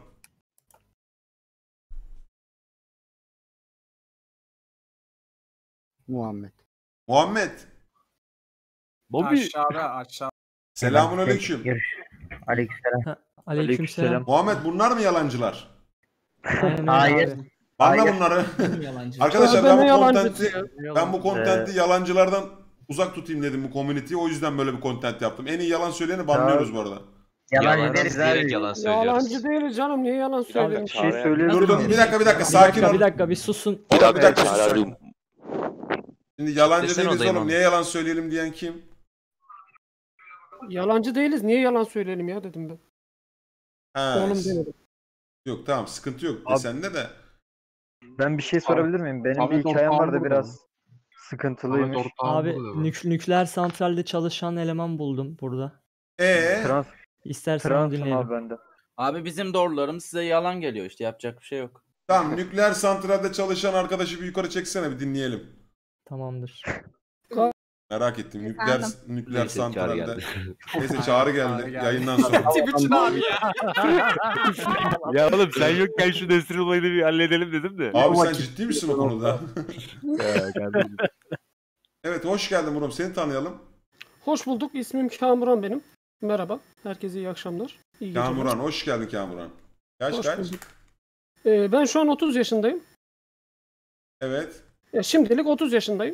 Muhammed. Muhammed. Bobby. Aşağıda. Selamun aleyküm. Aleykümselam. Aleykümselam. Muhammed bunlar mı yalancılar? Aynen öyle Hayır. abi. Banla bunları. Yalancı. Arkadaşlar Tövbe, ben ne bu yalancısı kontenti ya? ben bu kontenti yalancılardan uzak tutayım dedim bu community'yi. O yüzden böyle bir content yaptım. En iyi yalan söyleyeni banlıyoruz bu arada. Yalancı deriz abi. Yalancı değiliz canım. Niye yalan söylüyorsun? Bir şey söylüyorum. Dur dur bir dakika Bir sakin ol. dakika bir susun. Bir dakika sus. Şimdi yalancı Desene değiliz odayım oğlum. abi. Niye yalan söyleyelim diyen kim? Yalancı değiliz. Niye yalan söyleyelim ya dedim ben. Ha, Oğlum demedim. yok tamam sıkıntı yok. Abi- Sende de. Ben bir şey sorabilir miyim? Benim Ahmet bir hikayem Orhan vardı burada biraz Sıkıntılıymış. Abi nükleer santralde çalışan eleman buldum burada. İstersen onu dinleyelim. bende. Abi bizim doğrularım size yalan geliyor işte yapacak bir şey yok. Tamam, nükleer santralde çalışan arkadaşı bir yukarı çeksene, bir dinleyelim. Tamamdır. Merak ettim. Nükleer Neyse, çağrı santralde. geldi. Neyse, çağrı geldi yayından sonra. Timuçin abi ya. Ya oğlum sen yokken şu Nesrin olayını bir halledelim dedim de. Abi sen ciddi misin o konuda? Ya, kardeşim. Evet, hoş geldin Murat. Seni tanıyalım. Hoş bulduk. İsmim Kamuran benim. Merhaba. Herkese iyi akşamlar. İyi geceler. Kamuran, hoş geldin Kamuran. Hoş Kaç? bulduk. Ben şu an 30 yaşındayım. Evet. Şimdilik 30 yaşındayım.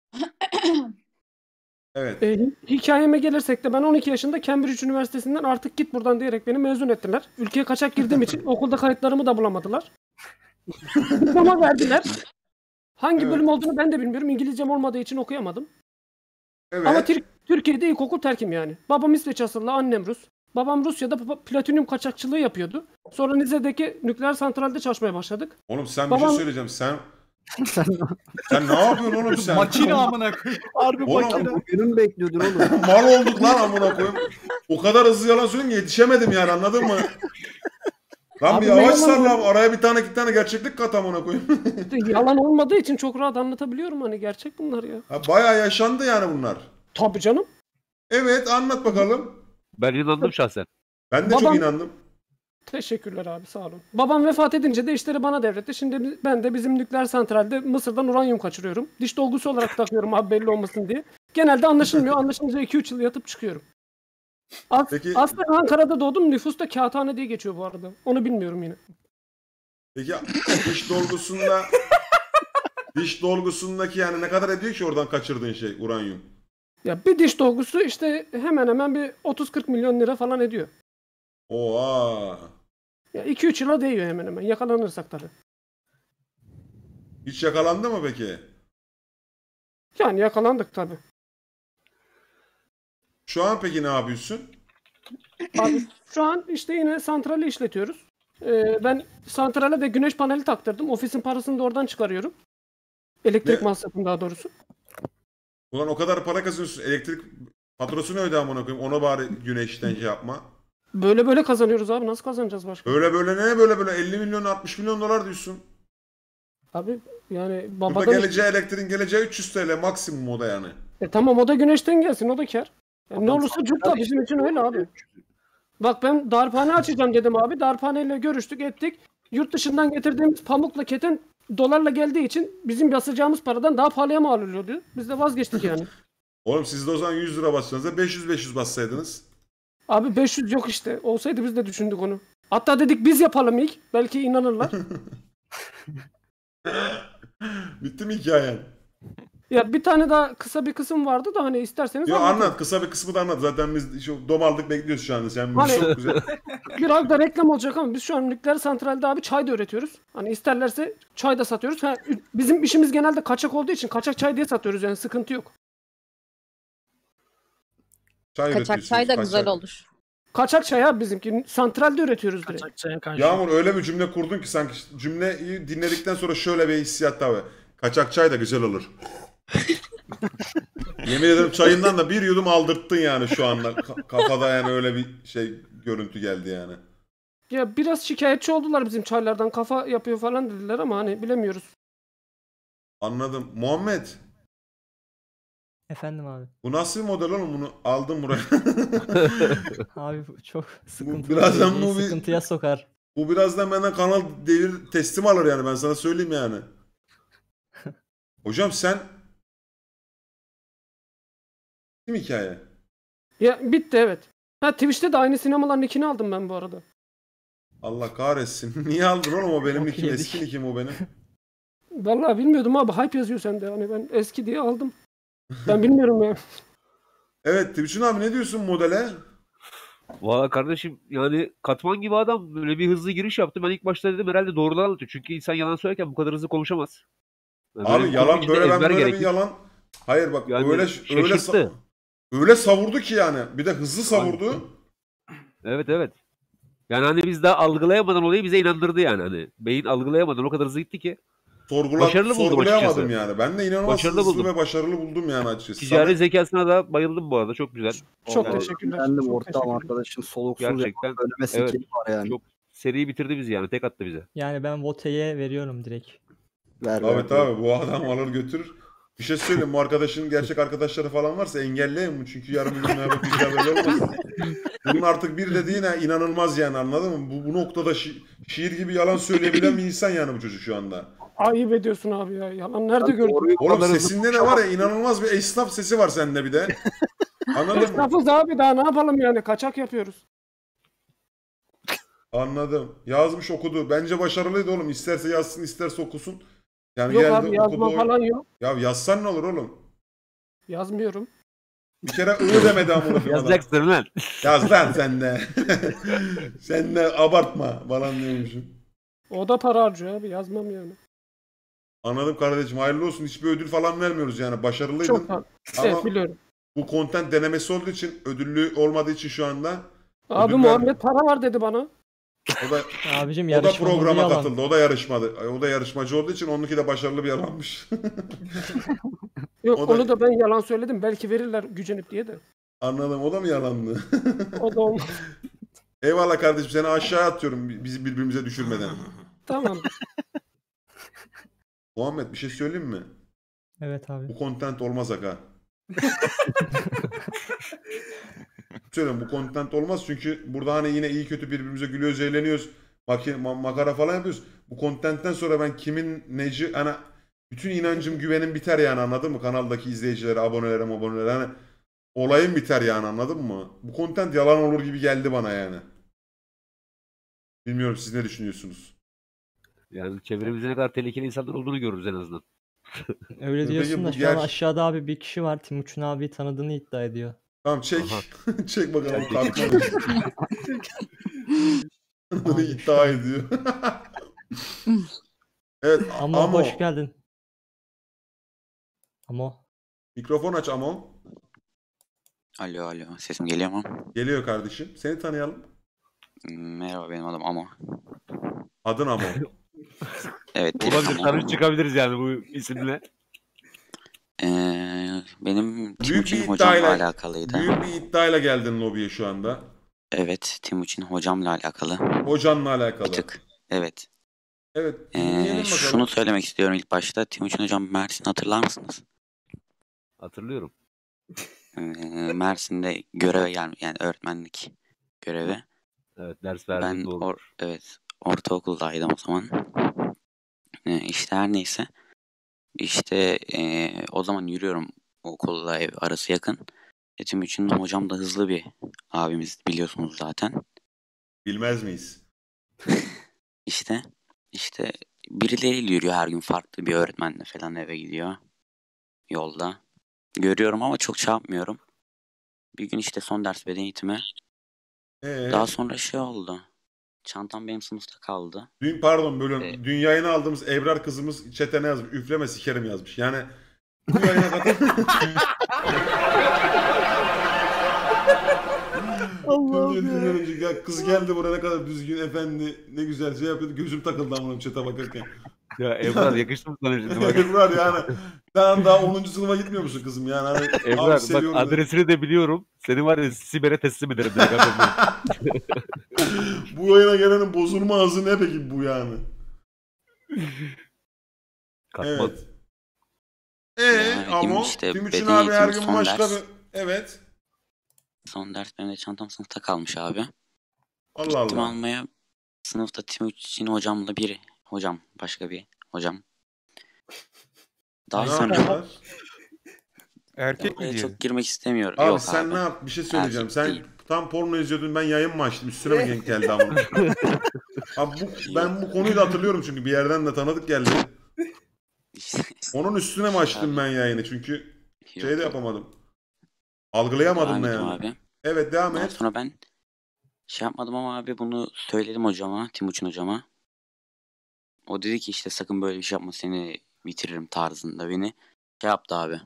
Evet. Hikayeme gelirsek de ben 12 yaşında Cambridge Üniversitesi'nden artık git buradan diyerek beni mezun ettiler. Ülkeye kaçak girdiğim için okulda kayıtlarımı da bulamadılar. Diploma verdiler. Hangi Evet. bölüm olduğunu ben de bilmiyorum. İngilizcem olmadığı için okuyamadım. Evet. Ama Türkiye'de ilkokul terkim yani. Babam İsveç asıllı, annem Rus. Babam Rusya'da platinyum kaçakçılığı yapıyordu. Sonra Nize'deki nükleer santralde çalışmaya başladık. Oğlum sen bir Babam- şey söyleyeceğim. Sen ne yapıyorsun oğlum sen? Makine amına koyayım. Harbi Oğlum, makine. Günün bekliyordur oğlum. Mal olduk lan amına koyayım. O kadar hızlı yalan söyleyeyim ki yetişemedim yani, anladın mı? Lan Abi bir yavaş yalan sar lan, oldu. araya bir tane iki tane gerçeklik kat amına koyayım. Yalan olmadığı için çok rahat anlatabiliyorum hani gerçek bunlar ya. Ha, bayağı yaşandı yani bunlar. Tabii canım. Evet, anlat bakalım. Ben inandım şahsen. Ben de Babam- çok inandım. Teşekkürler abi sağ olun. Babam vefat edince de işleri bana devretti. Şimdi ben de bizim nükleer santralde Mısır'dan uranyum kaçırıyorum. Diş dolgusu olarak takıyorum abi belli olmasın diye. Genelde anlaşılmıyor. Anlaşılınca 2-3 yıl yatıp çıkıyorum. Peki- Aslında Ankara'da doğdum. Nüfusta kağıthane diye geçiyor bu arada. Onu bilmiyorum yine. Peki diş dolgusundaki yani ne kadar ediyor ki oradan kaçırdığın şey, uranyum? Ya bir diş dolgusu işte hemen hemen bir 30-40 milyon lira falan ediyor. Oha. Ya 2-3 yıla değiyor hemen hemen. Yakalanırsak tabii. Hiç yakalandı mı peki? Yani yakalandık tabii. Şu an peki ne yapıyorsun? Abi şu an işte yine santrali işletiyoruz. Ben santrale de güneş paneli taktırdım. Ofisin parasını da oradan çıkarıyorum. Elektrik Ne? masrafını daha doğrusu. Ulan o kadar para kazanıyorsun. Elektrik faturasını öde amına koyayım. Ona bari güneşten şey yapma. Böyle kazanıyoruz abi. Nasıl kazanacağız başka? Böyle ne böyle 50 milyon 60 milyon dolar diyorsun. Abi yani Burada babadan... geleceği elektriğin geleceği 300 TL maksimum o da yani. Tamam o da güneşten gelsin. O da kar. Yani ne olursa cukka bizim için öyle abi. Bak ben darphane açacağım dedim abi. Darphaneyle görüştük ettik. Yurt dışından getirdiğimiz pamukla keten dolarla geldiği için bizim basacağımız paradan daha pahalıya mal oluyordu. Biz de vazgeçtik yani. Oğlum siz de o zaman 100 lira bassanız da 500 bassaydınız. Abi 500 yok işte. Olsaydı biz de düşündük onu. Hatta dedik biz yapalım ilk. Belki inanırlar. Bitti mi hikayen? Ya bir tane daha kısa bir kısım vardı da hani isterseniz Yo anlatayım. anlat, kısa bir kısmı da anlat. Zaten biz şu domaldık bekliyoruz şu anda. Sen Hani- çok güzel. Biraz da reklam olacak ama biz şu an nükleer santralde abi çay da üretiyoruz. Hani isterlerse çay da satıyoruz. Bizim işimiz genelde kaçak olduğu için kaçak çay diye satıyoruz yani sıkıntı yok. Çay Kaçak üretiyorsunuz, çay da güzel kaçak. olur. Kaçak çay abi bizimki. Santralde üretiyoruz direkt. Kaçak çaya karşı. Yağmur öyle bir cümle kurdun ki sanki cümleyi dinledikten sonra şöyle bir hissiyat tabi. Kaçak çay da güzel olur. Yemin ederim çayından da bir yudum aldırttın yani şu anda. Kafada yani öyle bir şey görüntü geldi yani. Ya biraz şikayetçi oldular bizim çaylardan. Kafa yapıyor falan dediler ama hani bilemiyoruz. Anladım. Muhammed, Efendim abi. bu nasıl bir model oğlum, bunu aldım buraya. Abi bu çok sıkıntılı. birazdan Bizi bu bir- sıkıntıya sokar. Bu birazdan benden kanal devir teslim alır yani, ben sana söyleyeyim yani. Hocam sen... Değil mi hikaye? Ya bitti evet. Ha Twitch'te de aynı sinemaların nickini aldım ben bu arada. Allah kahretsin. Niye aldın oğlum, o benim Çok nickim, yedik. eski nickim o benim. Vallahi bilmiyordum abi. Hype yazıyor sende. Hani ben eski diye aldım. Ben bilmiyorum ya. Evet Timuçin abi, ne diyorsun modele? Valla kardeşim yani katman gibi adam böyle bir hızlı giriş yaptı. Ben ilk başta dedim herhalde doğrudan anlatıyor. Çünkü insan yalan söylerken bu kadar hızlı konuşamaz. Yani böyle Abi bir yalan konunun içinde böyle, ben ezber böyle gerekir. bir yalan. Hayır bak Yani öyle şaşırttı. öyle savurdu ki yani. Bir de hızlı savurdu. Evet. Yani hani biz daha algılayamadan olayı bize inandırdı yani. Hani beyin algılayamadan o kadar hızlı gitti ki. Başarılı buldum sorgulayamadım açıkçası. yani. Ben de inanılmaz Başarılı hızlı buldum. ve başarılı buldum yani açıkçası. Ticari zekasına da bayıldım bu arada. Çok güzel. Çok Vallahi. teşekkürler. Ben de Çok ortam teşekkürler. arkadaşın soluksuz Gerçekten. söyleme Evet. skilli var yani. Çok seri bitirdi bizi yani. Tek attı bize. Yani ben Vote'ye veriyorum direkt. Ver, Evet abi bu adam alır götürür. Bir şey söyleyeyim, bu arkadaşın gerçek arkadaşları falan varsa engelleyin bunu, çünkü yarın bir gün ne yapacağı belli olmaz. Bunun artık bir dediğine inanılmaz yani, anladın mı? Bu noktada şiir gibi yalan söyleyebilen bir insan yani bu çocuk şu anda. Ayıp ediyorsun abi ya. Yalan nerede gördün? Oğlum sesinde ne var ya, inanılmaz bir esnaf sesi var sende bir de. Anladın mı? Esnafız abi, daha ne yapalım yani? Kaçak yapıyoruz. Anladım. Yazmış okudu. Bence başarılıydı oğlum. İsterse yazsın isterse okusun. Yani Yok geldi, abi, yazma okudu, falan yok. Ya yazsan ne olur oğlum? Yazmıyorum. Bir kere ı demedi amına koyayım adam. Yazacaksın lan. Yaz lan sen de. Sen de abartma falan diyormuşum. O da para harcıyor abi. Yazmam yani. Anladım kardeşim, hayırlı olsun. Hiçbir ödül falan vermiyoruz yani. Başarılıydın. Çok fazla. Evet, Ama biliyorum. bu content denemesi olduğu için, ödüllü olmadığı için şu anda Abi ödül Muhammed para var dedi bana. o da Abicim o da yarışmamız programa yalan. katıldı. O da yarışmadı. O da yarışmacı olduğu için onunki de başarılı bir yalanmış. Yok O da- onu da ben yalan söyledim. Belki verirler gücenip diye de. Anladım. O da mı yalandı? O da olmaz. Eyvallah kardeşim, seni aşağı atıyorum bizi birbirimize düşürmeden. Tamam. Muhammed bir şey söyleyeyim mi? Evet abi. Bu content olmaz aga. Söylüyorum, bu content olmaz çünkü burada hani yine iyi kötü birbirimize gülüyoruz, eğleniyoruz. Makara falan yapıyoruz. Bu contentten sonra ben kimin neci, hani bütün inancım, güvenim biter yani, anladın mı? Kanaldaki izleyicilere, abonelere hani olayım biter yani, anladın mı? Bu content yalan olur gibi geldi bana yani. Bilmiyorum, siz ne düşünüyorsunuz? Yani çevremizde ne kadar tehlikeli insanlar olduğunu görürüz en azından. Öyle Peki diyorsun da bu şu an ger- aşağıda abi bir kişi var. Timuçin abi tanıdığını iddia ediyor. Tamam çek. Aha. Çek bakalım. Çek. Kalkmadı. Bunu iddia ediyor. Evet, Ama Amo. hoş geldin. Ama Mikrofon aç Amo. Alo, sesim geliyor mu? Geliyor kardeşim. Seni tanıyalım. Merhaba, benim adım Amo. Adın Amo. Evet, direkt Olabilir. Amo. Tanış çıkabiliriz yani bu isimle. Benim Büyük bir Timuçin hocamla iddiayla, alakalıydı. büyük bir iddiayla geldin lobiye şu anda. Evet, Timuçin hocamla alakalı. Hocanla alakalı. Bir tık, evet. Evet, dinleyelim bakalım. Şunu söylemek istiyorum ilk başta. Timuçin hocam Mersin hatırlar mısınız? Hatırlıyorum. Mersin'de göreve yani öğretmenlik görevi. Evet, ders Ben verdiğinde oldu. evet, ortaokuldaydım o zaman. İşte her neyse. İşte o zaman yürüyorum, okulla ev arası yakın. Timuçin hocam da hızlı bir abimiz, biliyorsunuz zaten. Bilmez miyiz? İşte birileriyle yürüyor her gün, farklı bir öğretmenle falan eve gidiyor yolda. Görüyorum ama çok çarpmıyorum. Bir gün işte son ders beden eğitimi. Daha sonra şey oldu. Çantam benim sınıfta kaldı. Pardon bölüm. Dün yayına aldığımız Ebrar kızımız chat'e ne yazmış? Üfleme sikerim yazmış. Yani bu yayına katıl. Allah'ım ya. Kız geldi buraya, ne kadar düzgün, efendi, ne güzel şey yapıyordu. Gözüm takıldı amına chat'e bakarken. Ya Ebrar yakıştı mı sana şimdi bak. Ebrar yani. Sen daha 10. sınıfa gitmiyor musun kızım? Yani hani Ebrar bak, adresini de biliyorum. Seni var ya Siber'e teslim ederim. Bu yayına gelenin bozulma hızı ne peki bu yani? Katman. Evet. Ama işte Timuçin beden abi her eğitimi gün son başka ders. bir... Evet. Son ders benim de çantam sınıfta kalmış abi. Allah Gittim Allah. almaya. Sınıfta Timuçin hocamla bir hocam, başka bir hocam. Daha Ne sonra yapıyorlar? Erkek mi oraya diye? çok girmek istemiyorum. Abi Yok sen abi. ne yap? Bir şey söyleyeceğim. Erkek Sen değil. tam porno izliyordun, ben yayın mı açtım? Üstüne mi denk geldi ama? Abi ben bu konuyu da hatırlıyorum çünkü bir yerden de tanıdık geldi. Onun üstüne mi açtım ben yayını? Çünkü şey de yapamadım. Algılayamadım da Devam yani. edeyim abi. Evet, devam Daha et. sonra ben şey yapmadım ama abi bunu söyledim hocama, Timuçin hocama. O dedi ki işte sakın böyle bir şey yapma, seni bitiririm tarzında beni şey yaptı abi.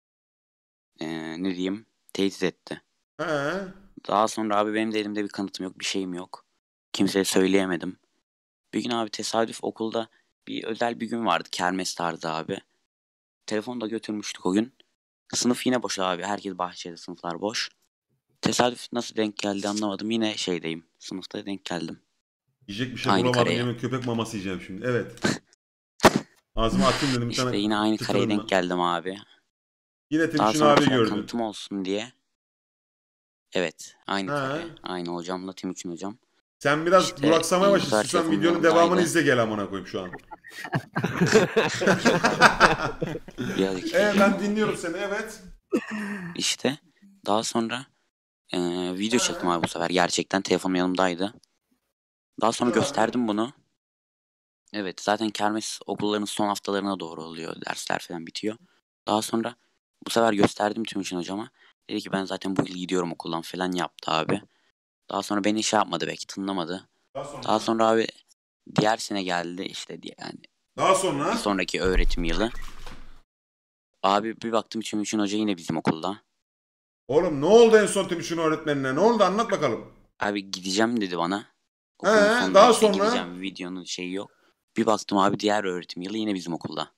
Ne diyeyim? Tehdit etti. He. Daha sonra abi benim de elimde bir kanıtım yok, bir şeyim yok. Kimseye söyleyemedim. Bir gün abi tesadüf okulda Bir özel bir gün vardı. Kermes tarzı abi. Telefonu da götürmüştük o gün. Sınıf yine boş abi. Herkes bahçede, sınıflar boş. Tesadüf nasıl denk geldi anlamadım. Yine şeydeyim. Sınıfta denk geldim. Yiyecek bir şey Aynı bulamadım. kareye. Yemin köpek maması yiyeceğim şimdi. Evet. Ağzıma atayım dedim bir İşte tane. yine aynı kareye tıkırımla. denk geldim abi. Yine Daha Timuçin sonra abi mesela gördün. kanıtım olsun diye. Evet. Aynı Ha. kare. Aynı hocamla Timuçin hocam. Sen biraz İşte duraksamaya başla. bilgisayar İstiyorsan telefonun videonun devamını yanındaydı. izle gel amına koyayım şu an. Birazcık Ben dinliyorum seni evet. İşte daha sonra video çektim abi bu sefer. Gerçekten telefonum yanımdaydı. Daha sonra gösterdim bunu. Evet zaten kermes okulların son haftalarına doğru oluyor. Dersler falan bitiyor. Daha sonra bu sefer gösterdim Timuçin hocama. Dedi ki ben zaten bu yıl gidiyorum okuldan falan yaptı abi. Daha sonra beni şey yapmadı belki tınlamadı. Daha sonra abi diğer sene geldi işte yani. Daha sonra? Bir sonraki öğretim yılı. Abi bir baktım Timuçin hoca yine bizim okulda. Oğlum ne oldu en son Timuçin öğretmenine? Ne oldu anlat bakalım. Abi gideceğim dedi bana. Okulun sonunda daha işte sonra? gideceğim. Videonun şeyi yok. Bir baktım abi diğer öğretim yılı yine bizim okulda.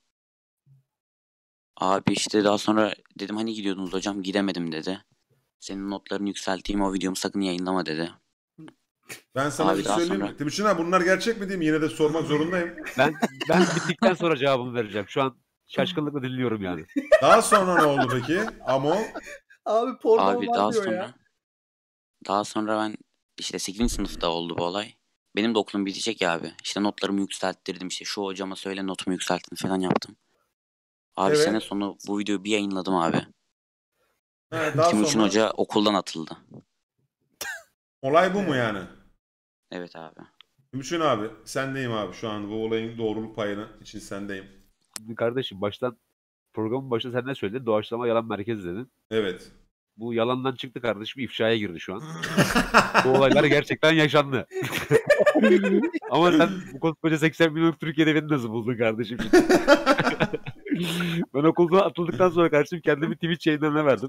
Abi işte daha sonra dedim hani gidiyordunuz hocam gidemedim dedi. Senin notlarını yükselteyim o videomu sakın yayınlama dedi. Ben sana Abi bir şey daha söyleyeyim mi? sonra- Timuçin abi bunlar gerçek mi diyeyim? Yine de sormak zorundayım. Ben bittikten sonra cevabımı vereceğim. Şu an şaşkınlıkla dinliyorum yani. Daha sonra ne oldu peki? Amo? Abi porno Abi var daha diyor sonra ya. daha sonra ben işte 8. sınıfta oldu bu olay. Benim de okulum bitecek ya abi. İşte notlarımı yükselttirdim işte şu hocama söyle notumu yükselttin falan yaptım. Abi Evet. sene sonu bu videoyu bir yayınladım abi. Daha Timuçin sonra? hoca okuldan atıldı. Olay bu mu yani? Evet abi. Timuçin abi sendeyim abi şu an bu olayın doğruluk payını için sendeyim. Şimdi kardeşim programın başında sen ne söyledin? Doğaçlama yalan merkezi dedin. Evet. Bu yalandan çıktı kardeşim, ifşaya girdi şu an. Bu olaylar gerçekten yaşandı. Ama sen bu koskoca 80 milyonluk Türkiye'de beni nasıl buldun kardeşim? Ben okuldan atıldıktan sonra kardeşim kendimi Twitch yayınlarına verdim.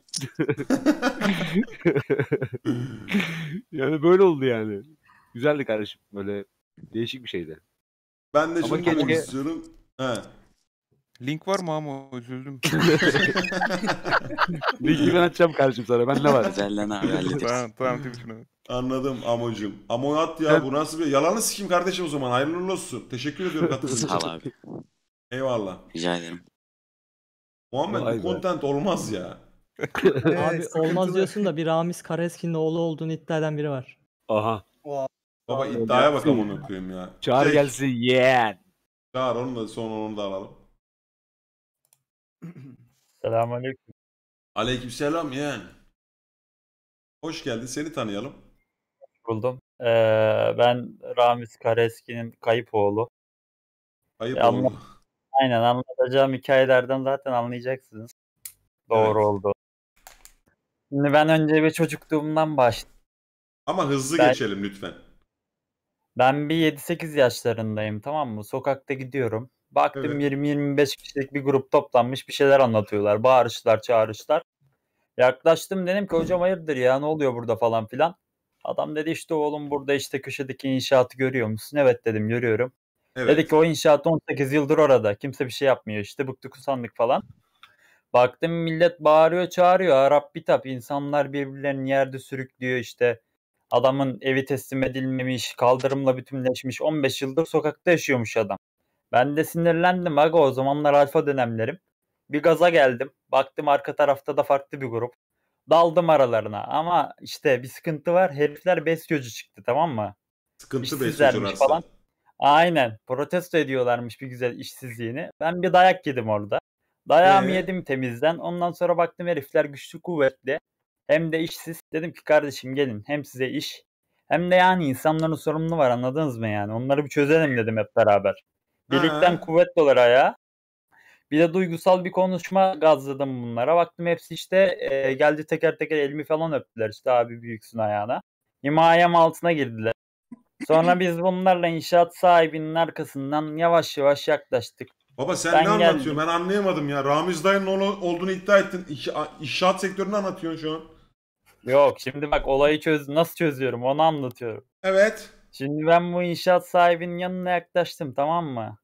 Yani böyle oldu yani. Güzeldi kardeşim. Böyle değişik bir şeydi. Ben de Ama şunu demek keşke- istiyorum. He. Link var mı ama üzüldüm. Linki ben açacağım kardeşim sana. Ben ne var? Özelden abi hallederiz. Tamam Timuçin abi. Anladım amocum. Amo at ya Evet. bu nasıl bir... Yalanı sikeyim kardeşim o zaman. Hayırlı uğurlu olsun. Teşekkür ediyorum katıldığın için. Sağ ol abi. Eyvallah. Rica ederim. Muhammed Vay bu be. content olmaz ya. Abi olmaz sıkıntılı. diyorsun da bir Ramiz Karaeski'nin oğlu olduğunu iddia eden biri var. Aha. Baba iddiaya bak amına koyayım ya. Çağır gelsin yeğen. Çağır onu da sonra onu da alalım. Selamünaleyküm. Aleykümselam yeğen. Hoş geldin. Seni tanıyalım. Buldum. Ben Ramiz Karaeski'nin kayıp oğlu. Ayıp Ya, oldu. Aynen anlatacağım hikayelerden zaten anlayacaksınız. Doğru Evet. oldu. Şimdi ben önce bir çocukluğumdan başlayayım. Ama hızlı Ben- geçelim lütfen. Ben bir 7-8 yaşlarındayım, tamam mı? Sokakta gidiyorum. Baktım Evet. 20-25 kişilik bir grup toplanmış bir şeyler anlatıyorlar. Bağırışlar, çağrışlar. Yaklaştım, dedim ki hocam hayırdır ya, ne oluyor burada falan filan. Adam dedi işte oğlum burada işte köşedeki inşaatı görüyor musun? Evet dedim, görüyorum. Evet. Dedi ki o inşaat 18 yıldır orada. Kimse bir şey yapmıyor işte, bıktık usandık falan. Baktım millet bağırıyor çağırıyor. Arap bitap, insanlar birbirlerini yerde sürüklüyor işte. Adamın evi teslim edilmemiş, kaldırımla bütünleşmiş, 15 yıldır sokakta yaşıyormuş adam. Ben de sinirlendim aga, o zamanlar alfa dönemlerim. Bir gaza geldim. Baktım arka tarafta da farklı bir grup. Daldım aralarına ama işte bir sıkıntı var. Herifler besyocu çıktı, tamam mı? Sıkıntı İşsizlermiş besliyorlarsa. falan. Aynen. Protesto ediyorlarmış bir güzel işsizliğini. Ben bir dayak yedim orada. Dayağımı yedim temizden. Ondan sonra baktım herifler güçlü kuvvetli. Hem de işsiz. Dedim ki kardeşim gelin. Hem size iş. Hem de yani insanların sorumlu var, anladınız mı yani? Onları bir çözelim dedim hep beraber. Birlikten kuvvetli olur ayağa. Bir de duygusal bir konuşma gazladım bunlara. Baktım hepsi işte geldi teker teker elimi falan öptüler. İşte abi büyüksün ayağına. Himayem altına girdiler. Sonra biz bunlarla inşaat sahibinin arkasından yavaş yavaş yaklaştık. Baba sen Ben ne anlatıyorsun? geldim. Ben anlayamadım ya. Ramiz dayının oğlu olduğunu iddia ettin. İnşaat sektörünü anlatıyorsun şu an. Yok şimdi bak olayı nasıl çözüyorum onu anlatıyorum. Evet. Şimdi ben bu inşaat sahibinin yanına yaklaştım, tamam mı?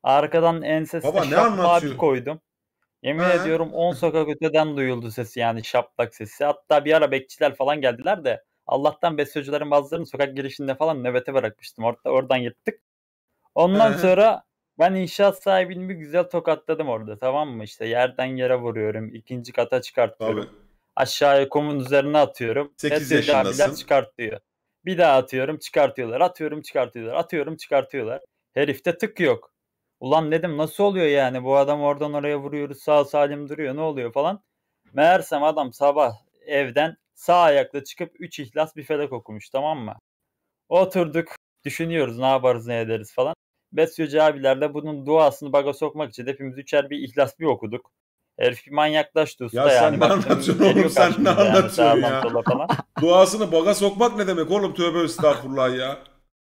Arkadan ensesine Baba ne şapla anlatıyor? bir koydum. Yemin He. ediyorum 10 sokak öteden duyuldu sesi yani şaplak sesi. Hatta bir ara bekçiler falan geldiler de Allah'tan besyocuların bazılarını sokak girişinde falan nöbete bırakmıştım. Oradan yırttık. Ondan He. sonra ben inşaat sahibini bir güzel tokatladım orada, tamam mı? İşte yerden yere vuruyorum. 2. kata çıkartıyorum. Tabii. Aşağıya kumun üzerine atıyorum. 8 Besyocu abiler yaşındasın. çıkartıyor. Bir daha atıyorum, çıkartıyorlar. Atıyorum, çıkartıyorlar. Atıyorum, çıkartıyorlar. Herifte tık yok. Ulan dedim nasıl oluyor yani? Bu adam oradan oraya vuruyoruz, sağ salim duruyor. Ne oluyor falan. Meğersem adam sabah evden sağ ayakla çıkıp 3 İhlas bir Felek okumuş, tamam mı? Oturduk, düşünüyoruz ne yaparız ne ederiz falan. Besyocu abilerle bunun duasını baga sokmak için hepimiz 3'er bir İhlas bir okuduk. Herif bir manyaklaştı usta Ya sen yani. ne Baktım, anlatıyorsun oğlum? geliyor Sen ne karşımıza yani anlatıyorsun sağdan ya? sola falan. Duasını baga sokmak ne demek oğlum? Tövbe estağfurullah ya.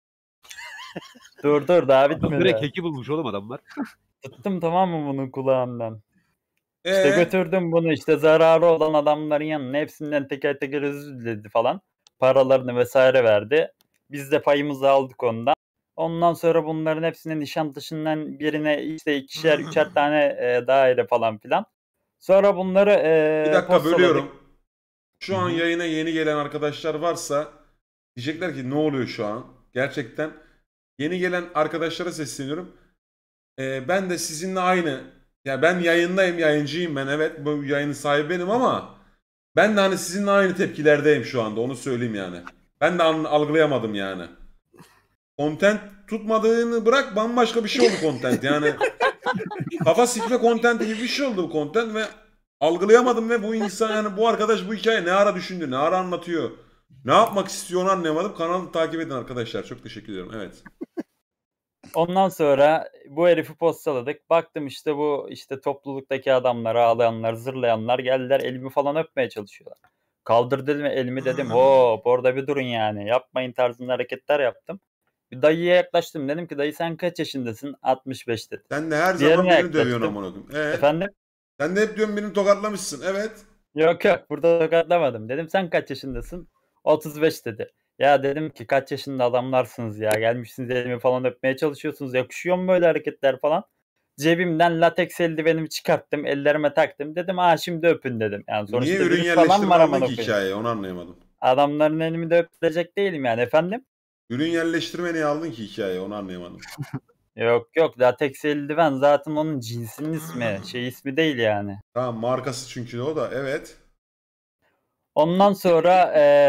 Dur daha Adam direkt bitmedi. keki bulmuş oğlum adamlar. Tuttum tamam mı bunun kulağından. İşte Ee? götürdüm bunu işte zararı olan adamların yanına hepsinden teker teker özür diledi falan. Paralarını vesaire verdi. Biz de payımızı aldık ondan. Ondan sonra bunların hepsinin Nişantaşı'ndan birine işte 2'şer 3'er tane daire falan filan. Sonra bunları Bir dakika postaladık. bölüyorum. Şu an yayına yeni gelen arkadaşlar varsa diyecekler ki ne oluyor şu an? Gerçekten yeni gelen arkadaşlara sesleniyorum. Ben de sizinle aynı. Ya ben yayındayım, yayıncıyım ben. Evet bu yayının sahibi benim ama ben de hani sizinle aynı tepkilerdeyim şu anda. Onu söyleyeyim yani. Ben de algılayamadım yani. Content tutmadığını bırak bambaşka bir şey oldu content. Yani kafa sikme content gibi bir şey oldu bu content ve algılayamadım ve bu insan yani bu arkadaş bu hikaye ne ara düşündü, ne ara anlatıyor, ne yapmak istiyor onu anlayamadım. Kanalı takip edin arkadaşlar. Çok teşekkür ediyorum. Evet. Ondan sonra bu herifi postaladık. Baktım işte bu işte topluluktaki adamlar, ağlayanlar, zırlayanlar geldiler elimi falan öpmeye çalışıyorlar. Kaldır dedim elimi dedim. Hop orada bir durun yani. Yapmayın tarzında hareketler yaptım. Bir dayıya yaklaştım. Dedim ki dayı sen kaç yaşındasın? 65 dedi. Sen de her Diğerine zaman birini yaklaştım. dövüyorsun amına koyayım. Efendim? Sen de hep diyorsun birini tokatlamışsın. Evet. Yok burada tokatlamadım. Dedim sen kaç yaşındasın? 35 dedi. Ya dedim ki kaç yaşında adamlarsınız ya. Gelmişsiniz elimi falan öpmeye çalışıyorsunuz. Yakışıyor mu böyle hareketler falan? Cebimden lateks eldivenimi çıkarttım. Ellerime taktım. Dedim şimdi öpün dedim. Yani sonuçta Niye ürün virüs falan yerleştirme var aldın aman ki okuyayım. hikayeye? Onu anlayamadım. Adamların elimi de öptürecek değilim yani efendim. Ürün yerleştirme niye aldın ki hikayeye? Onu anlayamadım. Yok lateks eldiven zaten onun cinsinin ismi. İsmi değil yani. Tamam markası çünkü o da. Evet. Ondan sonra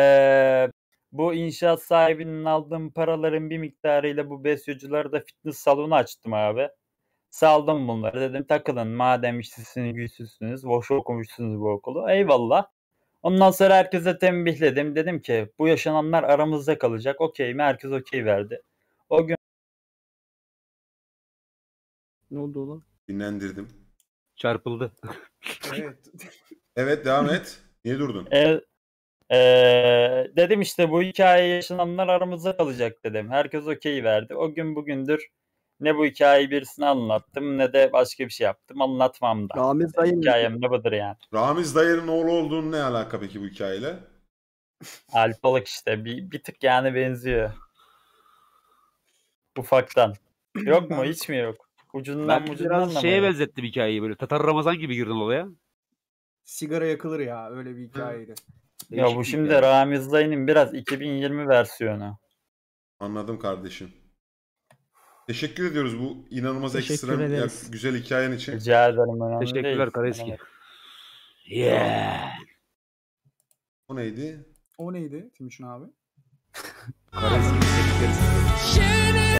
bu inşaat sahibinin aldığım paraların bir miktarıyla bu besyoculara da fitness salonu açtım abi. Saldım bunları. Dedim takılın madem işsizsiniz, güçsüzsünüz, boş okumuşsunuz bu okulu. Eyvallah. Ondan sonra herkese tembihledim. Dedim ki bu yaşananlar aramızda kalacak. Okey mi? Herkes okey verdi. O gün Ne oldu lan? Dinlendirdim. Çarpıldı. Evet. Evet devam et. Niye durdun? dedim işte bu hikaye yaşananlar aramızda kalacak dedim. Herkes okey verdi. O gün bugündür ne bu hikayeyi birisine anlattım ne de başka bir şey yaptım. Anlatmam da. Ramiz dayı Hikayem de budur yani. Ramiz dayının oğlu olduğunu ne alaka peki bu hikayeyle? Alpalık işte. Bir tık yani benziyor. Ufaktan. Yok mu? Hiç mi yok? Ucundan Ben ucundan biraz da şeye mı? benzettim hikayeyi böyle. Tatar Ramazan gibi girdin olaya. Sigara yakılır ya öyle bir hikayeydi. Ya Değişik bu bir şimdi hikaye. Ramiz dayının biraz 2020 versiyonu. Anladım kardeşim. Teşekkür ediyoruz bu inanılmaz Teşekkür ekstrem ederiz. güzel hikayen için. Rica ederim. Önemli Teşekkürler değil. Kareski. Yeah. O neydi? O neydi Timuçin abi? Kareski.